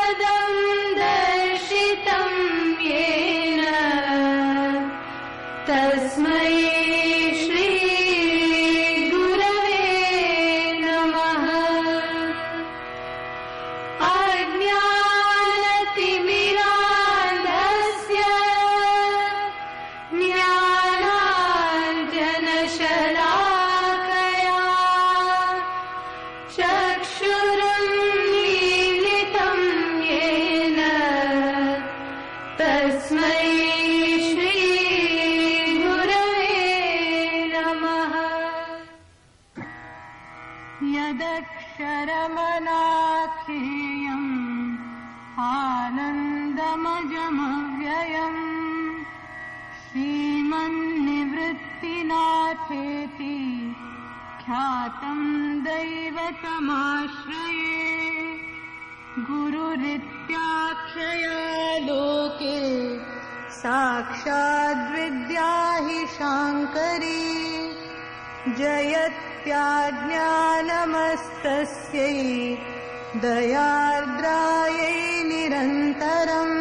पदं दर्शितं येन तस्मै श्री गुरवे नमः। अज्ञानतिमिरान्धस्य ज्ञानाञ्जनशलाकया चक्षुरुन्मीलितं येन तस्मै श्री गुरवे नमः। यदक्षरमनाख्येयम् आनन्दमजमव्ययम् श्रीमन्निवृत्तिनाथेति ख्यातं दैवतमाश्रये। गुरुरित्याख्यया लोके साक्षाद्विद्या हि शाङ्करी। जयत्याज्ञानमस्तस्यै दयार्द्रायै निरन्तरम्।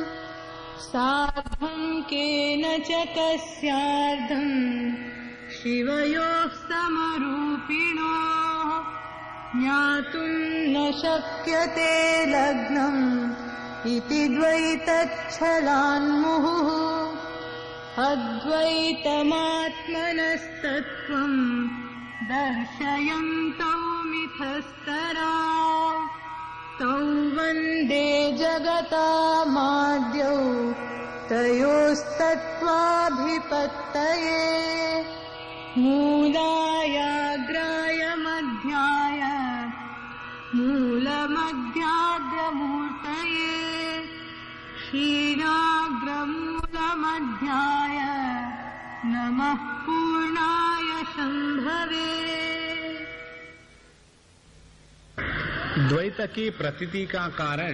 साधुं केन च कस्यार्धं शिवयोः समरूपिणोः ज्ञातुं न शक्यते लग्नम् इति द्वैतच्छलान्मुहुः। अद्वैतमात्मनस्तत्त्वं दर्शयन्तौ मिथस्तरा तौ वन्दे जगतामाद्यौ तयोस्तत्त्वाभिपत्तये। मूलायाग्राय मध्याय मूलमध्याग्रमूर्तये क्षीराग्रमूलमध्याय नमः पूर्णाय शम्भवे। द्वैत की प्रतीति का कारण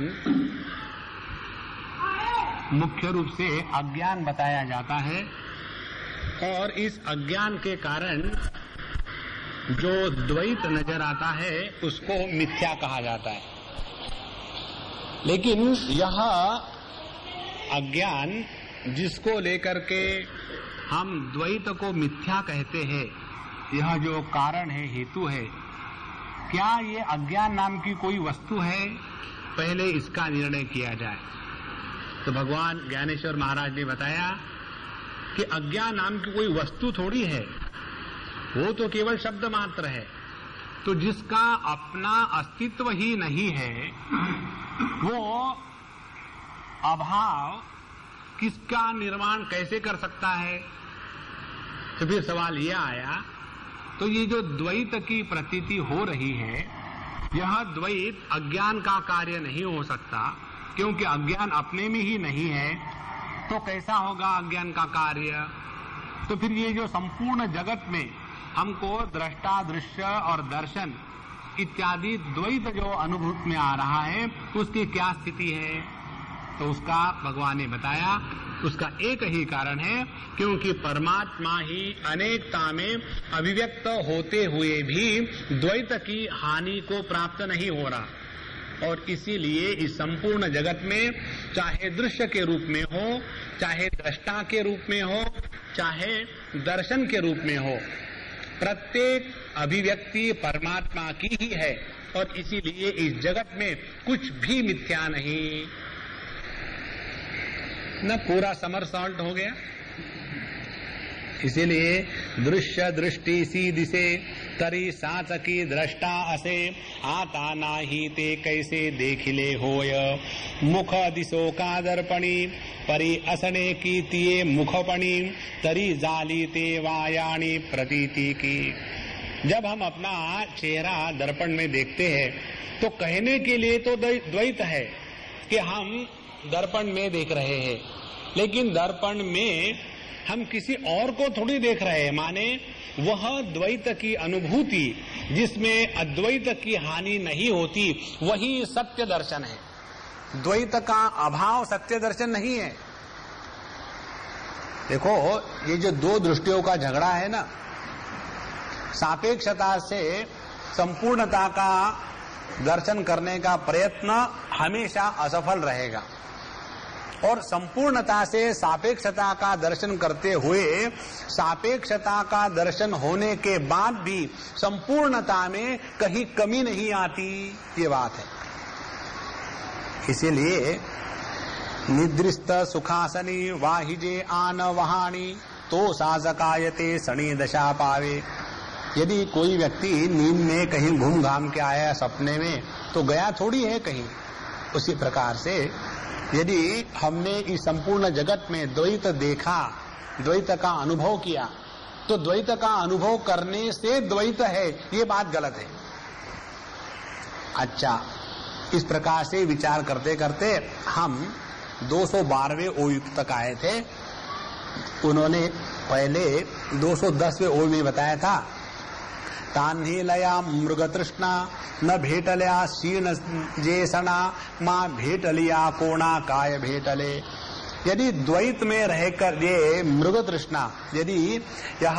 मुख्य रूप से अज्ञान बताया जाता है और इस अज्ञान के कारण जो द्वैत नजर आता है उसको मिथ्या कहा जाता है। लेकिन यह अज्ञान जिसको लेकर के हम द्वैत को मिथ्या कहते हैं, यह जो कारण है, हेतु है, क्या ये अज्ञान नाम की कोई वस्तु है? पहले इसका निर्णय किया जाए। तो भगवान ज्ञानेश्वर महाराज ने बताया कि अज्ञान नाम की कोई वस्तु थोड़ी है, वो तो केवल शब्द मात्र है। तो जिसका अपना अस्तित्व ही नहीं है, वो अभाव किसका निर्माण कैसे कर सकता है? तो फिर सवाल यह आया, तो ये जो द्वैत की प्रतीति हो रही है, यह द्वैत अज्ञान का कार्य नहीं हो सकता, क्योंकि अज्ञान अपने में ही नहीं है। तो कैसा होगा अज्ञान का कार्य? तो फिर ये जो संपूर्ण जगत में हमको दृष्टा, दृश्य और दर्शन इत्यादि द्वैत जो अनुभूत में आ रहा है, उसकी क्या स्थिति है? तो उसका भगवान ने बताया, उसका एक ही कारण है, क्योंकि परमात्मा ही अनेकता में अभिव्यक्त होते हुए भी द्वैत की हानि को प्राप्त नहीं हो रहा। और इसीलिए इस संपूर्ण जगत में, चाहे दृश्य के रूप में हो, चाहे दृष्टा के रूप में हो, चाहे दर्शन के रूप में हो, प्रत्येक अभिव्यक्ति परमात्मा की ही है। और इसीलिए इस जगत में कुछ भी मिथ्या नहीं। न पूरा समरसॉल्ट हो गया। इसीलिए दृश्य दृष्टि सी दिसे तरी साचकी दृष्टा असे आता नाही ते कैसे देखिले होय मुख दिसो का दर्पणी परी असने की तिये मुखपणी तरी जाली ते वायाणी प्रतीति की। जब हम अपना चेहरा दर्पण में देखते हैं तो कहने के लिए तो द्वैत है कि हम दर्पण में देख रहे हैं, लेकिन दर्पण में हम किसी और को थोड़ी देख रहे हैं। माने वह द्वैत की अनुभूति जिसमें अद्वैत की हानि नहीं होती, वही सत्य दर्शन है। द्वैत का अभाव सत्य दर्शन नहीं है। देखो, ये जो दो दृष्टियों का झगड़ा है ना, सापेक्षता से संपूर्णता का दर्शन करने का प्रयत्न हमेशा असफल रहेगा। और संपूर्णता से सापेक्षता का दर्शन करते हुए सापेक्षता का दर्शन होने के बाद भी संपूर्णता में कहीं कमी नहीं आती, ये बात है। इसीलिए निद्रिस्त सुखासनी वाहिजे आन वहानी तो साजकायते सनी दशा पावे। यदि कोई व्यक्ति नींद में कहीं घूम घाम के आया सपने में तो गया थोड़ी है कहीं। उसी प्रकार से यदि हमने इस संपूर्ण जगत में द्वैत देखा, द्वैत का अनुभव किया, तो द्वैत का अनुभव करने से द्वैत है, ये बात गलत है। अच्छा, इस प्रकार से विचार करते करते हम 212वें ओयुक्त तक आए थे। उन्होंने पहले 210वें ओय में बताया था, तान्ही लया मृग तृष्णा न भेटल्या शीर्ण जेसना मां भेटलिया कोणा काय भेटले। यदि द्वैत में रहकर ये मृग तृष्णा, यदि यह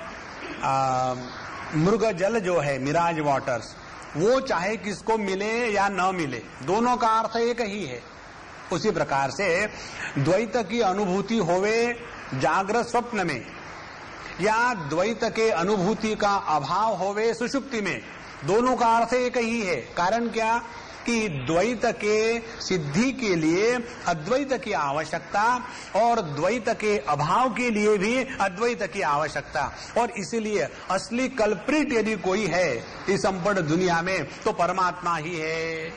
मृग जल जो है, मिराज वाटर्स, वो चाहे किसको मिले या न मिले, दोनों का अर्थ एक ही है। उसी प्रकार से द्वैत की अनुभूति होवे जागृत स्वप्न में या द्वैत के अनुभूति का अभाव होवे सुषुप्ति में, दोनों का अर्थ एक ही है। कारण क्या कि द्वैत के सिद्धि के लिए अद्वैत की आवश्यकता और द्वैत के अभाव के लिए भी अद्वैत की आवश्यकता। और इसीलिए असली कल्प्रिट यदि कोई है इस संपूर्ण दुनिया में तो परमात्मा ही है।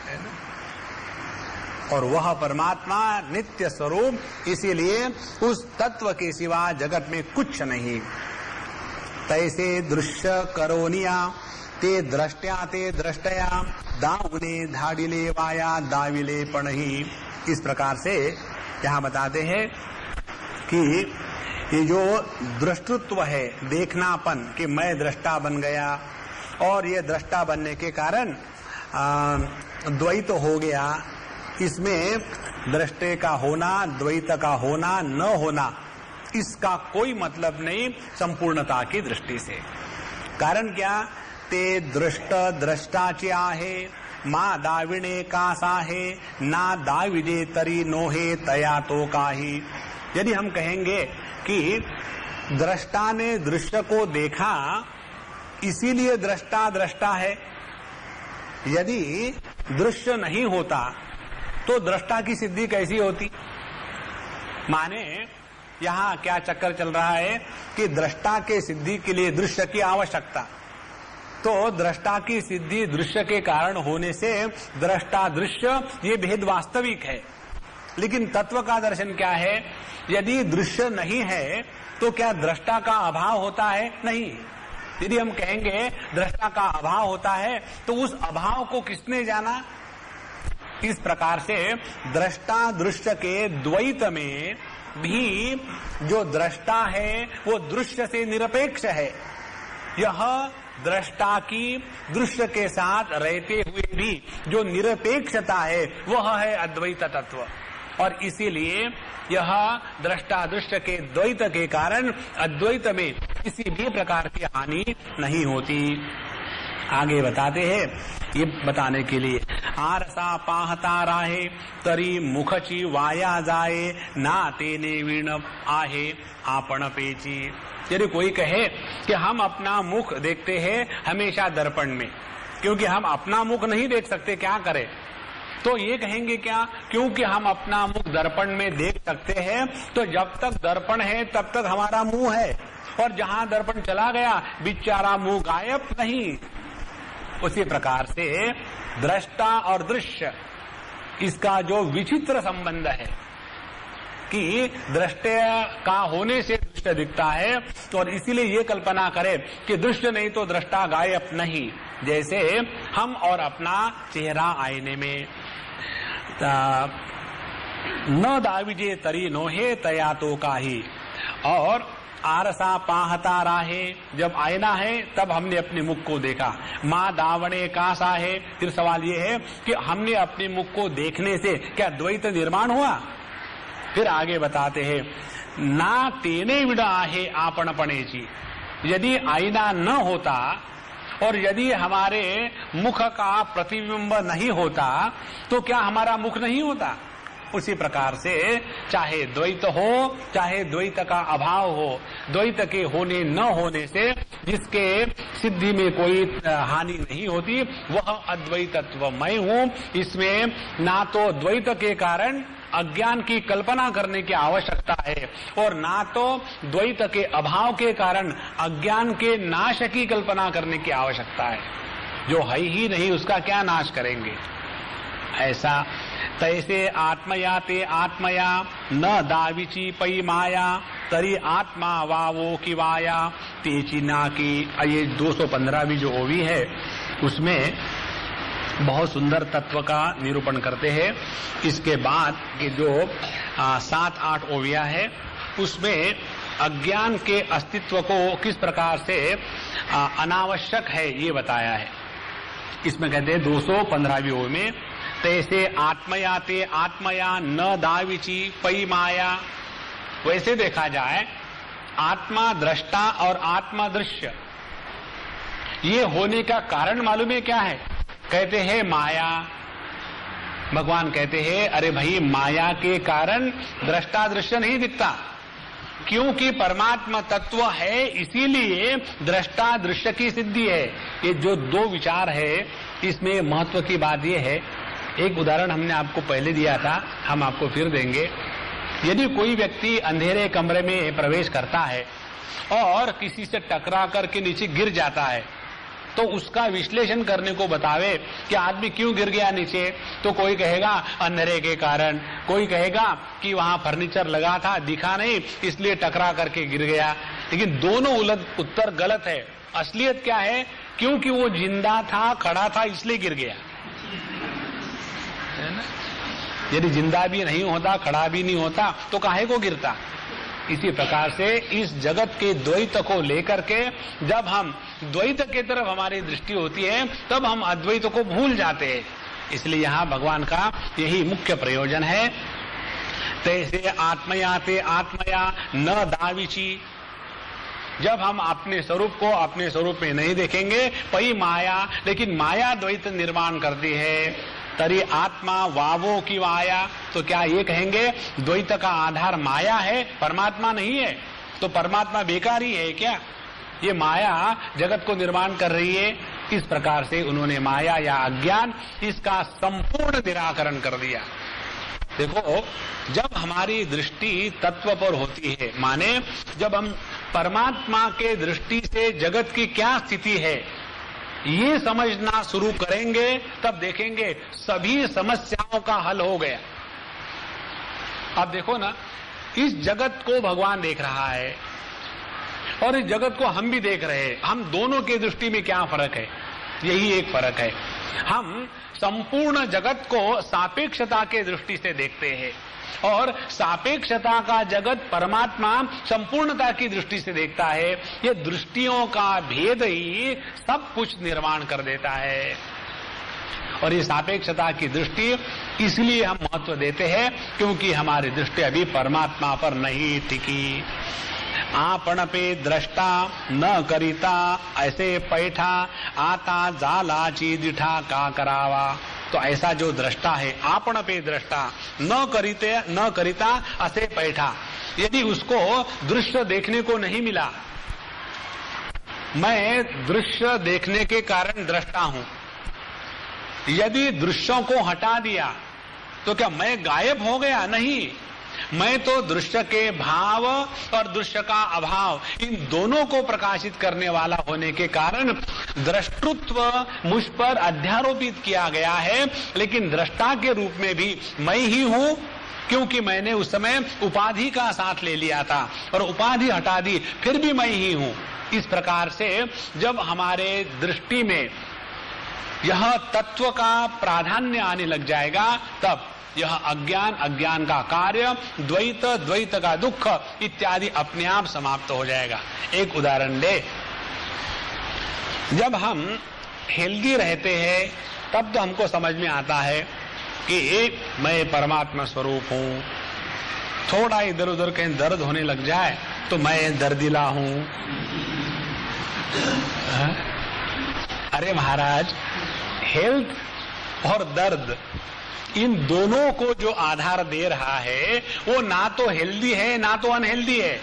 और वह परमात्मा नित्य स्वरूप, इसीलिए उस तत्व के सिवा जगत में कुछ नहीं। तैसे दृश्य करोनिया ते द्रष्ट्या ते द्रष्टया दाउने धाडिले वाया दाविले पणही। इस प्रकार से यहाँ बताते हैं कि ये जो दृष्टृत्व है, देखनापन, कि मैं दृष्टा बन गया और ये दृष्टा बनने के कारण द्वैत हो गया, इसमें दृष्टे का होना, द्वैत का होना, न होना, इसका कोई मतलब नहीं संपूर्णता की दृष्टि से। कारण क्या? ते दृष्ट द्रष्टाची आहे मां दाविणे का साहे ना दाविजे तरी नोहे तया तो काही। यदि हम कहेंगे कि दृष्टा ने दृश्य को देखा इसीलिए दृष्टा दृष्टा है, यदि दृश्य नहीं होता तो दृष्टा की सिद्धि कैसी होती? माने यहाँ क्या चक्कर चल रहा है कि दृष्टा के सिद्धि के लिए दृश्य की आवश्यकता, तो दृष्टा की सिद्धि दृश्य के कारण होने से दृष्टा दृश्य ये भेद वास्तविक है। लेकिन तत्व का दर्शन क्या है? यदि दृश्य नहीं है तो क्या दृष्टा का अभाव होता है? नहीं। यदि हम कहेंगे दृष्टा का अभाव होता है तो उस अभाव को किसने जाना? इस प्रकार से दृष्टा दृश्य के द्वैत में भी जो दृष्टा है वो दृश्य से निरपेक्ष है। यह दृष्टा की दृश्य के साथ रहते हुए भी जो निरपेक्षता है वह है अद्वैत तत्व। और इसीलिए यह दृष्टा दृश्य के द्वैत के कारण अद्वैत में किसी भी प्रकार की हानि नहीं होती। आगे बताते हैं, ये बताने के लिए आरसा पाहता राहे तरी मुखची वाया जाए ना तेने वीण आहे आपण पेची। यदि कोई कहे कि हम अपना मुख देखते हैं हमेशा दर्पण में, क्योंकि हम अपना मुख नहीं देख सकते, क्या करें? तो ये कहेंगे क्या? क्योंकि हम अपना मुख दर्पण में देख सकते हैं तो जब तक दर्पण है तब तक हमारा मुंह है, और जहां दर्पण चला गया बेचारा मुंह गायब नहीं। उसी प्रकार से दृष्टा और दृश्य, इसका जो विचित्र संबंध है कि दृष्टि का होने से दृश्य दिखता है, तो और इसीलिए ये कल्पना करें कि दृश्य नहीं तो दृष्टा गायब नहीं। जैसे हम और अपना चेहरा आईने में न दाविजे तरी नोहे तया तो काही, और आरसा पाहता राहे, जब आईना है तब हमने अपने मुख को देखा। माँ दावणे का सा है, फिर सवाल ये है कि हमने अपने मुख को देखने से क्या द्वैत निर्माण हुआ? फिर आगे बताते हैं, ना तेने विड़ा आहे आपणपणेची। यदि आईना न होता और यदि हमारे मुख का प्रतिबिंब नहीं होता तो क्या हमारा मुख नहीं होता? उसी प्रकार से चाहे द्वैत हो चाहे द्वैत का अभाव हो, द्वैत के होने न होने से जिसके सिद्धि में कोई हानि नहीं होती वह अद्वैतत्व मैं हूँ। इसमें ना तो द्वैत के कारण अज्ञान की कल्पना करने की आवश्यकता है और ना तो द्वैत के अभाव के कारण अज्ञान के नाश की कल्पना करने की आवश्यकता है। जो है ही नहीं उसका क्या नाश करेंगे? ऐसा तैसे आत्मया ते आत्मया न दाविची पई माया तरी आत्मा वावो की वाया तेची ना की। ये 215वीं जो ओवी है उसमें बहुत सुंदर तत्व का निरूपण करते हैं। इसके बाद के जो 7-8 ओविया है उसमें अज्ञान के अस्तित्व को किस प्रकार से अनावश्यक है ये बताया है। इसमें कहते हैं 215वीं ओवी में तैसे आत्मया ते आत्मया न दाविची पई माया। वैसे देखा जाए आत्मा दृष्टा और आत्मा दृश्य ये होने का कारण मालूम है क्या है? कहते हैं माया। भगवान कहते हैं अरे भाई माया के कारण दृष्टा दृश्य नहीं दिखता, क्योंकि परमात्मा तत्व है इसीलिए दृष्टा दृश्य की सिद्धि है। ये जो दो विचार है इसमें महत्व की बात ये है, एक उदाहरण हमने आपको पहले दिया था, हम आपको फिर देंगे। यदि कोई व्यक्ति अंधेरे कमरे में प्रवेश करता है और किसी से टकरा करके नीचे गिर जाता है तो उसका विश्लेषण करने को बतावे कि आदमी क्यों गिर गया नीचे, तो कोई कहेगा अंधेरे के कारण, कोई कहेगा कि वहां फर्नीचर लगा था दिखा नहीं इसलिए टकरा करके गिर गया। लेकिन दोनों उत्तर गलत है। असलियत क्या है? क्योंकि वो जिंदा था, खड़ा था, इसलिए गिर गया। यदि जिंदा भी नहीं होता, खड़ा भी नहीं होता तो काहे को गिरता? इसी प्रकार से इस जगत के द्वैत को लेकर के जब हम द्वैत की तरफ हमारी दृष्टि होती है तब हम अद्वैत को भूल जाते हैं। इसलिए यहाँ भगवान का यही मुख्य प्रयोजन है। तैसे आत्मया ते आत्मया न दाविची। जब हम अपने स्वरूप को अपने स्वरूप में नहीं देखेंगे पई माया, लेकिन माया द्वैत निर्माण करती है। तरी आत्मा वावो की वाया, तो क्या ये कहेंगे द्वैत का आधार माया है, परमात्मा नहीं है? तो परमात्मा बेकार ही है क्या? ये माया जगत को निर्माण कर रही है। इस प्रकार से उन्होंने माया या अज्ञान इसका संपूर्ण निराकरण कर दिया। देखो, जब हमारी दृष्टि तत्व पर होती है, माने जब हम परमात्मा के दृष्टि से जगत की क्या स्थिति है ये समझना शुरू करेंगे तब देखेंगे सभी समस्याओं का हल हो गया। अब देखो ना, इस जगत को भगवान देख रहा है और इस जगत को हम भी देख रहे हैं। हम दोनों की दृष्टि में क्या फर्क है? यही एक फर्क है। हम संपूर्ण जगत को सापेक्षता के दृष्टि से देखते हैं और सापेक्षता का जगत परमात्मा संपूर्णता की दृष्टि से देखता है। ये दृष्टियों का भेद ही सब कुछ निर्माण कर देता है। और ये सापेक्षता की दृष्टि इसलिए हम महत्व देते हैं क्योंकि हमारी दृष्टि अभी परमात्मा पर नहीं टिकी। आपण पे दृष्टा न करिता ऐसे पैठा आता जालाची दिठा का करावा। तो ऐसा जो दृष्टा है, आपण पे दृष्टा न करिता ऐसे पैठा, यदि उसको दृश्य देखने को नहीं मिला, मैं दृश्य देखने के कारण दृष्टा हूं, यदि दृश्यों को हटा दिया तो क्या मैं गायब हो गया? नहीं, मैं तो दृश्य के भाव और दृश्य का अभाव इन दोनों को प्रकाशित करने वाला होने के कारण दृष्टृत्व मुझ पर अध्यारोपित किया गया है, लेकिन दृष्टा के रूप में भी मैं ही हूं क्योंकि मैंने उस समय उपाधि का साथ ले लिया था और उपाधि हटा दी, फिर भी मैं ही हूं। इस प्रकार से जब हमारे दृष्टि में यह तत्व का प्राधान्य आने लग जाएगा तब यह अज्ञान का कार्य, द्वैत का दुख इत्यादि अपने आप समाप्त हो जाएगा। एक उदाहरण दे, जब हम हेल्दी रहते हैं तब तो हमको समझ में आता है कि मैं परमात्मा स्वरूप हूं। थोड़ा इधर उधर कहीं दर्द होने लग जाए तो मैं दर्दिला हूं। अरे महाराज, हेल्थ और दर्द, इन दोनों को जो आधार दे रहा है वो ना तो हेल्दी है ना तो अनहेल्दी है।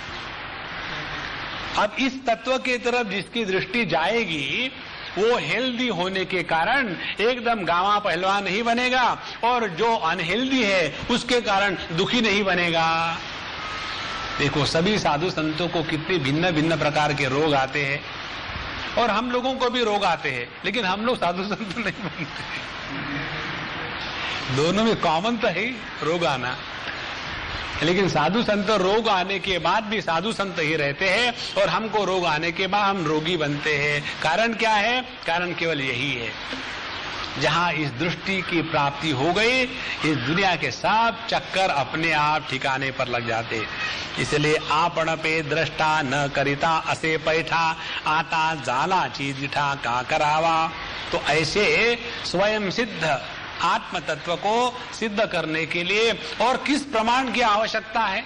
अब इस तत्व की तरफ जिसकी दृष्टि जाएगी वो हेल्दी होने के कारण एकदम गावा पहलवान नहीं बनेगा, और जो अनहेल्दी है उसके कारण दुखी नहीं बनेगा। देखो, सभी साधु संतों को कितने भिन्न भिन्न प्रकार के रोग आते हैं, और हम लोगों को भी रोग आते हैं, लेकिन हम लोग साधु संत नहीं बनते। दोनों में कॉमन तो है रोग आना, लेकिन साधु संत रोग आने के बाद भी साधु संत ही रहते हैं, और हमको रोग आने के बाद हम रोगी बनते हैं। कारण क्या है? कारण केवल यही है, जहां इस दृष्टि की प्राप्ति हो गई, इस दुनिया के सब चक्कर अपने आप ठिकाने पर लग जाते। इसलिए आपण पे दृष्टा न करिता असे पैठा, आता जाला चीज जिठा का करावा। तो ऐसे स्वयं सिद्ध आत्म तत्व को सिद्ध करने के लिए और किस प्रमाण की आवश्यकता है?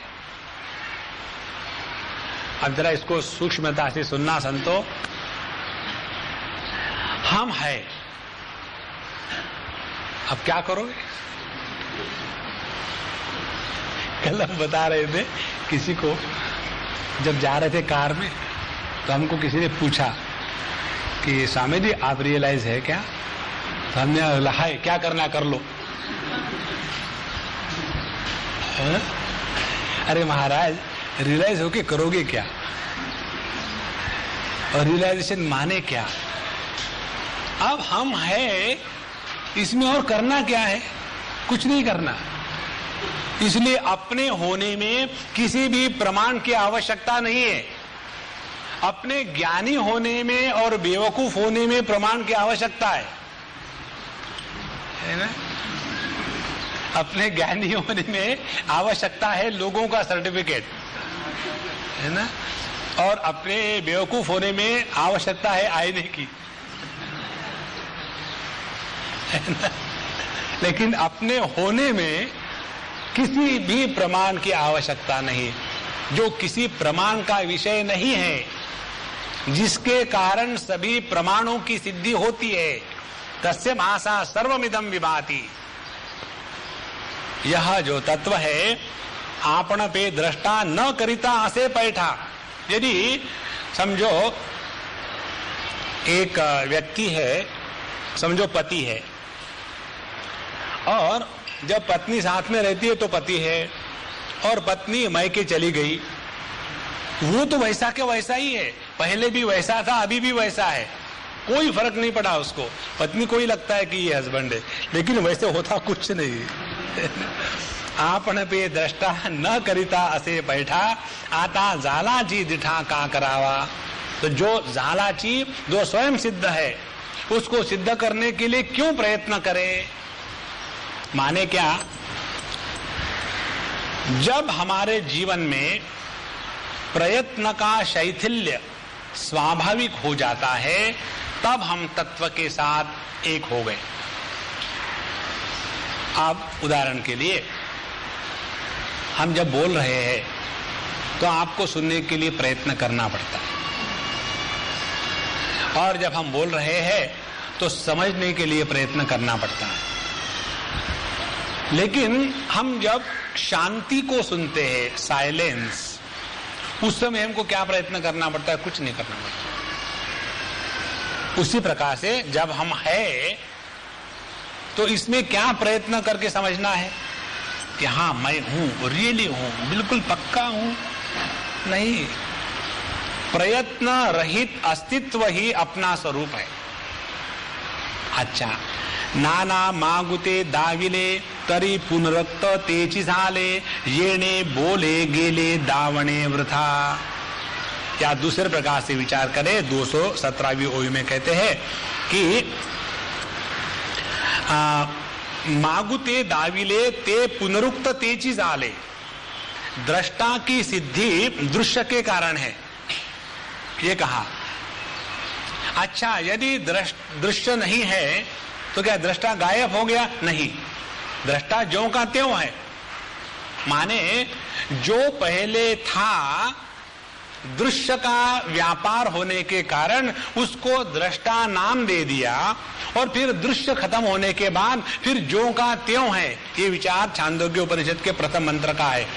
अब जरा इसको सूक्ष्मता से सुनना संतो। हम है, अब क्या करोगे? कल हम बता रहे थे किसी को, जब जा रहे थे कार में, तो हमको किसी ने पूछा कि स्वामी जी आप रियलाइज है क्या? तो हमने हाय क्या करना कर लो। अरे महाराज, रियलाइज होके करोगे क्या? और रियलाइजेशन माने क्या? अब हम है, इसमें और करना क्या है? कुछ नहीं करना। इसलिए अपने होने में किसी भी प्रमाण की आवश्यकता नहीं है। अपने ज्ञानी होने में और बेवकूफ होने में प्रमाण की आवश्यकता है ना? अपने ज्ञानी होने में आवश्यकता है लोगों का सर्टिफिकेट, है ना? और अपने बेवकूफ होने में आवश्यकता है आईने की, है ना? लेकिन अपने होने में किसी भी प्रमाण की आवश्यकता नहीं। जो किसी प्रमाण का विषय नहीं है, जिसके कारण सभी प्रमाणों की सिद्धि होती है, तस्य भाषा सर्वमिदं विभाति। यह जो तत्व है, आपण पे दृष्टा न करिता असे पैठा। यदि समझो एक व्यक्ति है, समझो पति है, और जब पत्नी साथ में रहती है तो पति है, और पत्नी मायके चली गई, वो तो वैसा के वैसा ही है, पहले भी वैसा था अभी भी वैसा है, कोई फर्क नहीं पड़ा उसको। पत्नी को ही लगता है कि ये हस्बैंड है, लेकिन वैसे होता कुछ नहीं। आपन पे दृष्टा न करिता असे बैठा, आता जालाची दिठा का करावा। तो जो जालाची, जो स्वयं सिद्ध है, उसको सिद्ध करने के लिए क्यों प्रयत्न करे? माने क्या? जब हमारे जीवन में प्रयत्न का शैथिल्य स्वाभाविक हो जाता है, तब हम तत्व के साथ एक हो गए। अब उदाहरण के लिए, हम जब बोल रहे हैं तो आपको सुनने के लिए प्रयत्न करना पड़ता है, और जब हम बोल रहे हैं तो समझने के लिए प्रयत्न करना पड़ता है। लेकिन हम जब शांति को सुनते हैं, साइलेंस, उस समय हमको क्या प्रयत्न करना पड़ता है? कुछ नहीं करना पड़ता। उसी प्रकार से जब हम है तो इसमें क्या प्रयत्न करके समझना है कि हाँ मैं हूं, रियली हूं, बिल्कुल पक्का हूं? नहीं, प्रयत्न रहित अस्तित्व ही अपना स्वरूप है। अच्छा, नाना मागुते दाविले तरी पुनरक्त तेची झाले, येणे बोले गेले दावणे वृथा। या दूसरे प्रकार से विचार करें, 217वीं ओवी में कहते हैं कि मागुते दाविले ते पुनरुक्त तेची झाले। दृष्टा की सिद्धि दृश्य के कारण है, ये कहा। अच्छा, यदि दृश्य नहीं है तो क्या दृष्टा गायब हो गया? नहीं, दृष्टा ज्यों का त्यों है। माने जो पहले था दृश्य का व्यापार होने के कारण उसको दृष्टा नाम दे दिया और फिर दृश्य खत्म होने के बाद फिर ज्यों का त्यों है। ये विचार छांदोग्य उपनिषद के प्रथम मंत्र का है।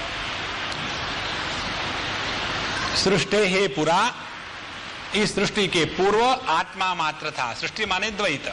सृष्टि है पुरा, इस सृष्टि के पूर्व आत्मा मात्र था। सृष्टि माने द्वैत।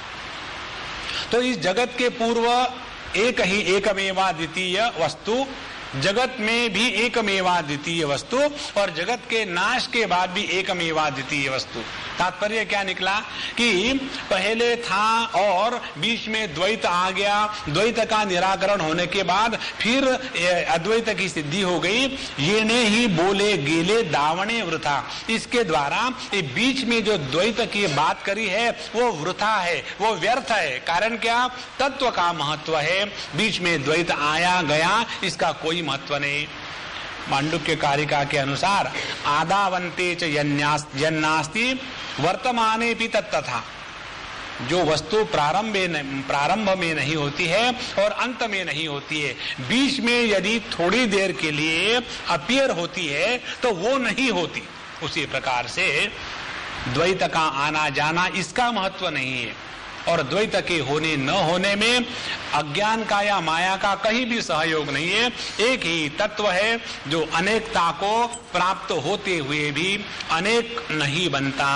तो इस जगत के पूर्व एक ही एकमेवा द्वितीय वस्तु, जगत में भी एकमेवा द्वितीय वस्तु और जगत के नाश के बाद भी एकमेवा द्वितीय वस्तु। तात्पर्य क्या निकला कि पहले था और बीच में द्वैत आ गया, द्वैत का निराकरण होने के बाद फिर अद्वैत की सिद्धि हो गई। ये ने ही बोले गेले दावणे वृथा। इसके द्वारा ये बीच में जो द्वैत की बात करी है वो वृथा है, वो व्यर्थ है। कारण क्या? तत्व का महत्व है, बीच में द्वैत आया गया इसका कोई महत्व नहीं। मांडुक्य कारिका के अनुसार आदावंते च यन्नास्ति वर्तमाने भी तत्तथा। जो वस्तु प्रारंभ में नहीं होती है और अंत में नहीं होती है, बीच में यदि थोड़ी देर के लिए अपीयर होती है तो वो नहीं होती। उसी प्रकार से द्वैत का आना जाना इसका महत्व नहीं है और द्वैत के होने न होने में अज्ञान का या माया का कहीं भी सहयोग नहीं है। एक ही तत्व है जो अनेकता को प्राप्त होते हुए भी अनेक नहीं बनता।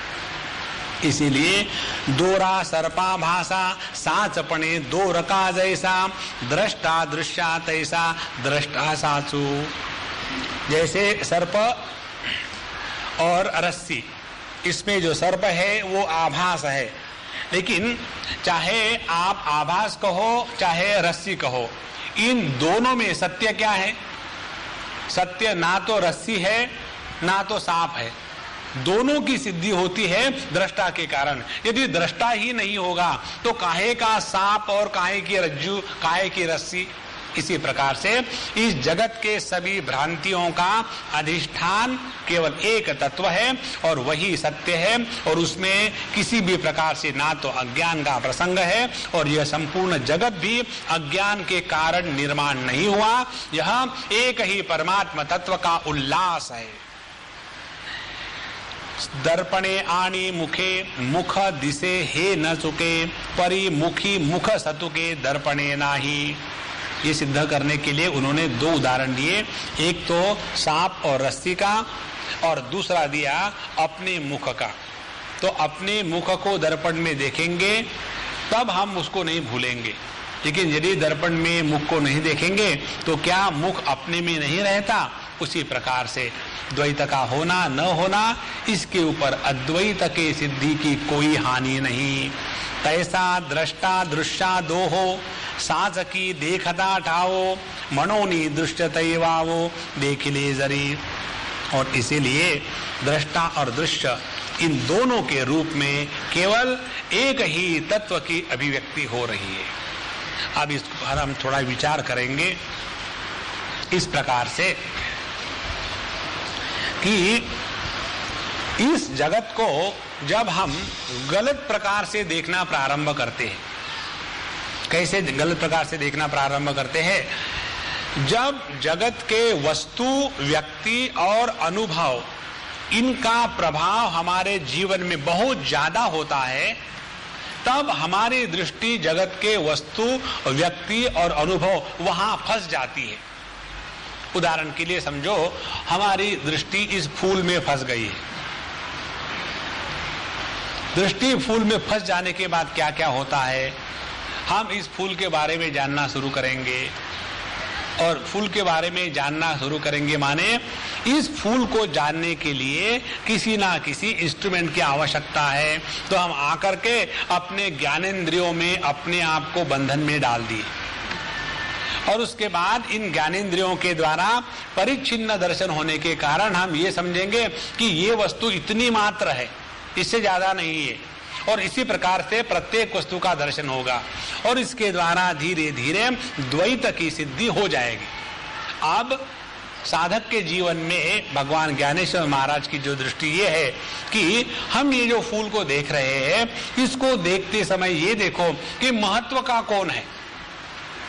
इसीलिए दोरा सर्पा भाषा साचपणे दो रका जैसा, दृष्टा दृश्या तैसा दृष्टा साचू। जैसे सर्प और रस्सी, इसमें जो सर्प है वो आभास है, लेकिन चाहे आप आभास कहो चाहे रस्सी कहो, इन दोनों में सत्य क्या है? सत्य ना तो रस्सी है ना तो सांप है। दोनों की सिद्धि होती है दृष्टा के कारण। यदि दृष्टा ही नहीं होगा तो काहे का सांप और काहे की रज्जू, काहे की रस्सी। इसी प्रकार से इस जगत के सभी भ्रांतियों का अधिष्ठान केवल एक तत्व है और वही सत्य है और उसमें किसी भी प्रकार से ना तो अज्ञान का प्रसंग है और यह संपूर्ण जगत भी अज्ञान के कारण निर्माण नहीं हुआ। यह एक ही परमात्मा तत्व का उल्लास है। दर्पणे आणी मुखे मुख दिसे हे न चुके, परी मुखी मुख सतुके दर्पणे नाही। ये सिद्ध करने के लिए उन्होंने दो उदाहरण दिए, एक तो सांप और रस्सी का और दूसरा दिया अपने मुख का। तो अपने मुख को दर्पण में देखेंगे तब हम उसको नहीं भूलेंगे, लेकिन यदि दर्पण में मुख को नहीं देखेंगे तो क्या मुख अपने में नहीं रहता? उसी प्रकार से द्वैत का होना न होना, इसके ऊपर अद्वैत के सिद्धि की कोई हानि नहीं। तैसा दृष्टा दृश्या दो हो, साज की देखता ठाओ, मनोनी दृश्यतैवावो देख ले जरी। और इसीलिए दृष्टा और दृश्य इन दोनों के रूप में केवल एक ही तत्व की अभिव्यक्ति हो रही है। अब इस पर हम थोड़ा विचार करेंगे इस प्रकार से कि इस जगत को जब हम गलत प्रकार से देखना प्रारंभ करते हैं, कैसे गलत प्रकार से देखना प्रारंभ करते हैं? जब जगत के वस्तु, व्यक्ति और अनुभव इनका प्रभाव हमारे जीवन में बहुत ज्यादा होता है, तब हमारी दृष्टि जगत के वस्तु, व्यक्ति और अनुभव वहां फंस जाती है। उदाहरण के लिए समझो, हमारी दृष्टि इस फूल में फंस गई है। दृष्टि फूल में फंस जाने के बाद क्या क्या होता है? हम इस फूल के बारे में जानना शुरू करेंगे और फूल के बारे में जानना शुरू करेंगे माने इस फूल को जानने के लिए किसी ना किसी इंस्ट्रूमेंट की आवश्यकता है। तो हम आकर के अपने ज्ञानेंद्रियों में अपने आप को बंधन में डाल दिए और उसके बाद इन ज्ञानेंद्रियों के द्वारा परिच्छिन्न दर्शन होने के कारण हम ये समझेंगे कि ये वस्तु इतनी मात्र है, इससे ज्यादा नहीं है। और इसी प्रकार से प्रत्येक वस्तु का दर्शन होगा और इसके द्वारा धीरे धीरे द्वैत की सिद्धि हो जाएगी। अब साधक के जीवन में भगवान ज्ञानेश्वर महाराज की जो दृष्टि ये है कि हम ये जो फूल को देख रहे हैं, इसको देखते समय ये देखो कि महत्व का कौन है।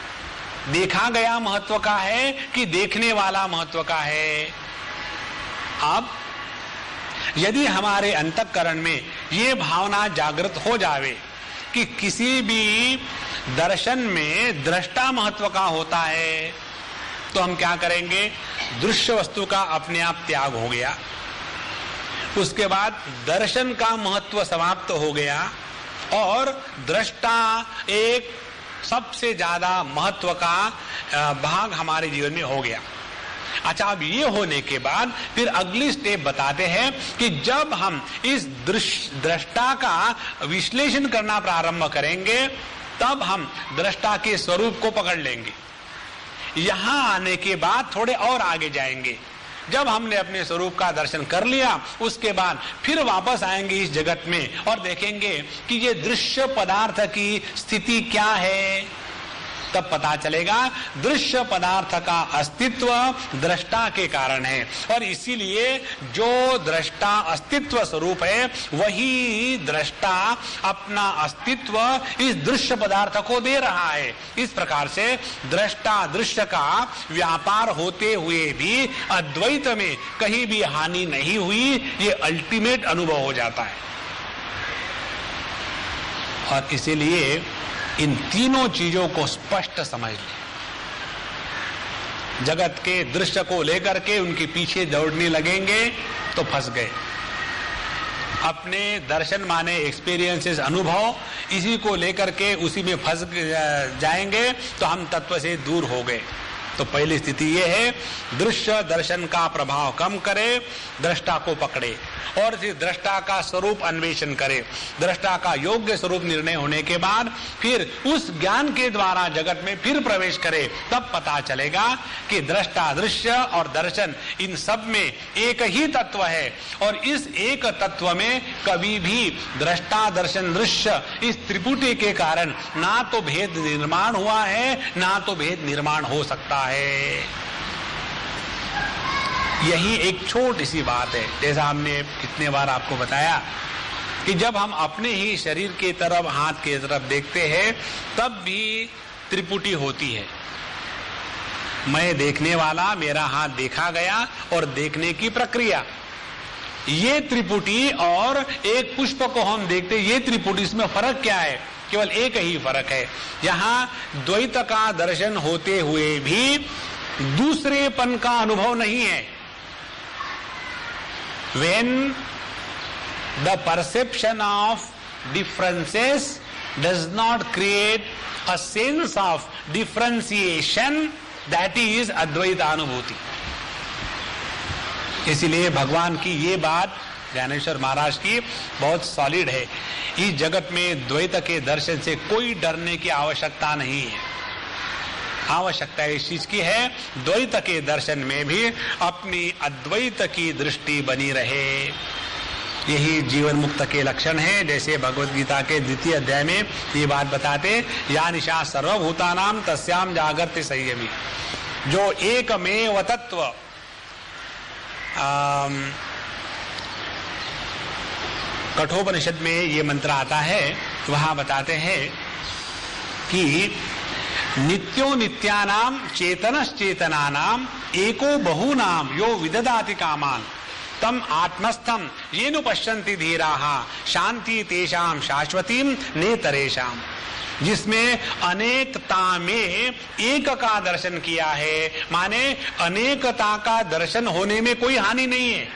देखा गया महत्व का है कि देखने वाला महत्व का है? अब यदि हमारे अंतःकरण में ये भावना जागृत हो जावे कि किसी भी दर्शन में दृष्टा महत्व का होता है, तो हम क्या करेंगे? दृश्य वस्तु का अपने आप त्याग हो गया, उसके बाद दर्शन का महत्व समाप्त हो गया और दृष्टा एक सबसे ज्यादा महत्व का भाग हमारे जीवन में हो गया। अच्छा, अब ये होने के बाद फिर अगली स्टेप बताते हैं कि जब हम इस दृष्टा का विश्लेषण करना प्रारंभ करेंगे तब हम दृष्टा के स्वरूप को पकड़ लेंगे। यहां आने के बाद थोड़े और आगे जाएंगे। जब हमने अपने स्वरूप का दर्शन कर लिया उसके बाद फिर वापस आएंगे इस जगत में और देखेंगे कि ये दृश्य पदार्थ की स्थिति क्या है। तब पता चलेगा दृश्य पदार्थ का अस्तित्व दृष्टा के कारण है और इसीलिए जो दृष्टा अस्तित्व स्वरूप है वही दृष्टा अपना अस्तित्व इस दृश्य पदार्थ को दे रहा है। इस प्रकार से दृष्टा दृश्य का व्यापार होते हुए भी अद्वैत में कहीं भी हानि नहीं हुई, ये अल्टीमेट अनुभव हो जाता है। और इसीलिए इन तीनों चीजों को स्पष्ट समझ लें। जगत के दृश्य को लेकर के उनके पीछे दौड़ने लगेंगे तो फंस गए। अपने दर्शन माने एक्सपीरियंसेस, अनुभव, इसी को लेकर के उसी में फंस जाएंगे तो हम तत्व से दूर हो गए। तो पहली स्थिति यह है, दृश्य दर्शन का प्रभाव कम करे, दृष्टा को पकड़े और फिर दृष्टा का स्वरूप अन्वेषण करे। दृष्टा का योग्य स्वरूप निर्णय होने के बाद फिर उस ज्ञान के द्वारा जगत में फिर प्रवेश करे। तब पता चलेगा कि दृष्टा दृश्य और दर्शन इन सब में एक ही तत्व है और इस एक तत्व में कभी भी दृष्टा दर्शन दृश्य इस त्रिपुटी के कारण ना तो भेद निर्माण हुआ है ना तो भेद निर्माण हो सकता है। यही एक छोटी सी बात है। जैसा हमने कितने बार आपको बताया कि जब हम अपने ही शरीर की तरफ, हाथ की तरफ देखते हैं तब भी त्रिपुटी होती है। मैं देखने वाला, मेरा हाथ देखा गया और देखने की प्रक्रिया, ये त्रिपुटी और एक पुष्प को हम देखते, ये त्रिपुटी, इसमें फर्क क्या है? केवल एक ही फर्क है, यहाँ द्वैत का दर्शन होते हुए भी दूसरेपन का अनुभव नहीं है। When the perception of differences does not create a sense of differentiation, that is अद्वैत अनुभूति। इसीलिए भगवान की ये बात ज्ञानेश्वर महाराज की बहुत सॉलिड है। इस जगत में द्वैत के दर्शन से कोई डरने की आवश्यकता नहीं है। आवश्यकता इस चीज की है, द्वैत के दर्शन में भी अपनी अद्वैत की दृष्टि बनी रहे। यही जीवन मुक्त के लक्षण है। जैसे भगवद गीता के 2 अध्याय में ये बात बताते, या निशा सर्वभूतानाम तस्याम जागर्ति संयमी। जो एकमेव तत्व कठोपनिषद में ये मंत्र आता है, वहां बताते हैं कि नित्यो नित्यानाम चेतनश्चेतनानाम एको बहुनाम यो विददाति कामान तम आत्मस्थम येनु पश्यन्ति धीराः शांति तेषाम शाश्वतीम नेतरेषाम। जिसमें अनेकता में एक का दर्शन किया है, माने अनेकता का दर्शन होने में कोई हानि नहीं है।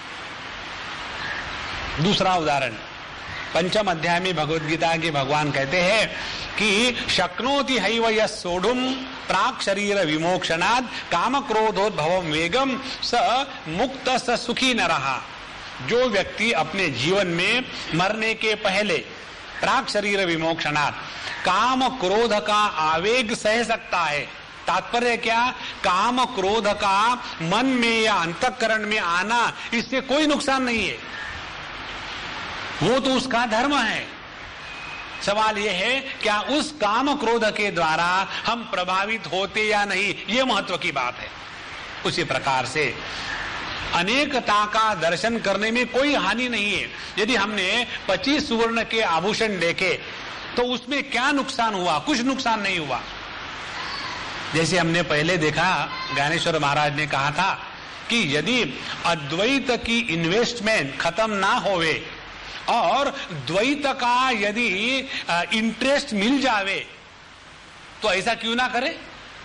दूसरा उदाहरण, 5 अध्याय में भगवद गीता के भगवान कहते हैं कि शक्नोति हैव यः सोढुम प्राक शरीर विमोक्षणात् काम क्रोधोद्भवम वेगम स मुक्त स सुखी नरः। जो व्यक्ति अपने जीवन में मरने के पहले प्राक शरीर विमोक्षणात् काम क्रोध का आवेग सह सकता है। तात्पर्य क्या? काम क्रोध का मन में या अंतःकरण में आना, इससे कोई नुकसान नहीं है, वो तो उसका धर्म है। सवाल यह है क्या उस काम क्रोध के द्वारा हम प्रभावित होते या नहीं, ये महत्व की बात है। उसी प्रकार से अनेकता का दर्शन करने में कोई हानि नहीं है। यदि हमने 25 सुवर्ण के आभूषण देखे तो उसमें क्या नुकसान हुआ? कुछ नुकसान नहीं हुआ। जैसे हमने पहले देखा, ज्ञानेश्वर महाराज ने कहा था कि यदि अद्वैत की इन्वेस्टमेंट खत्म ना होवे और द्वैत का यदि इंटरेस्ट मिल जावे तो ऐसा क्यों ना करे?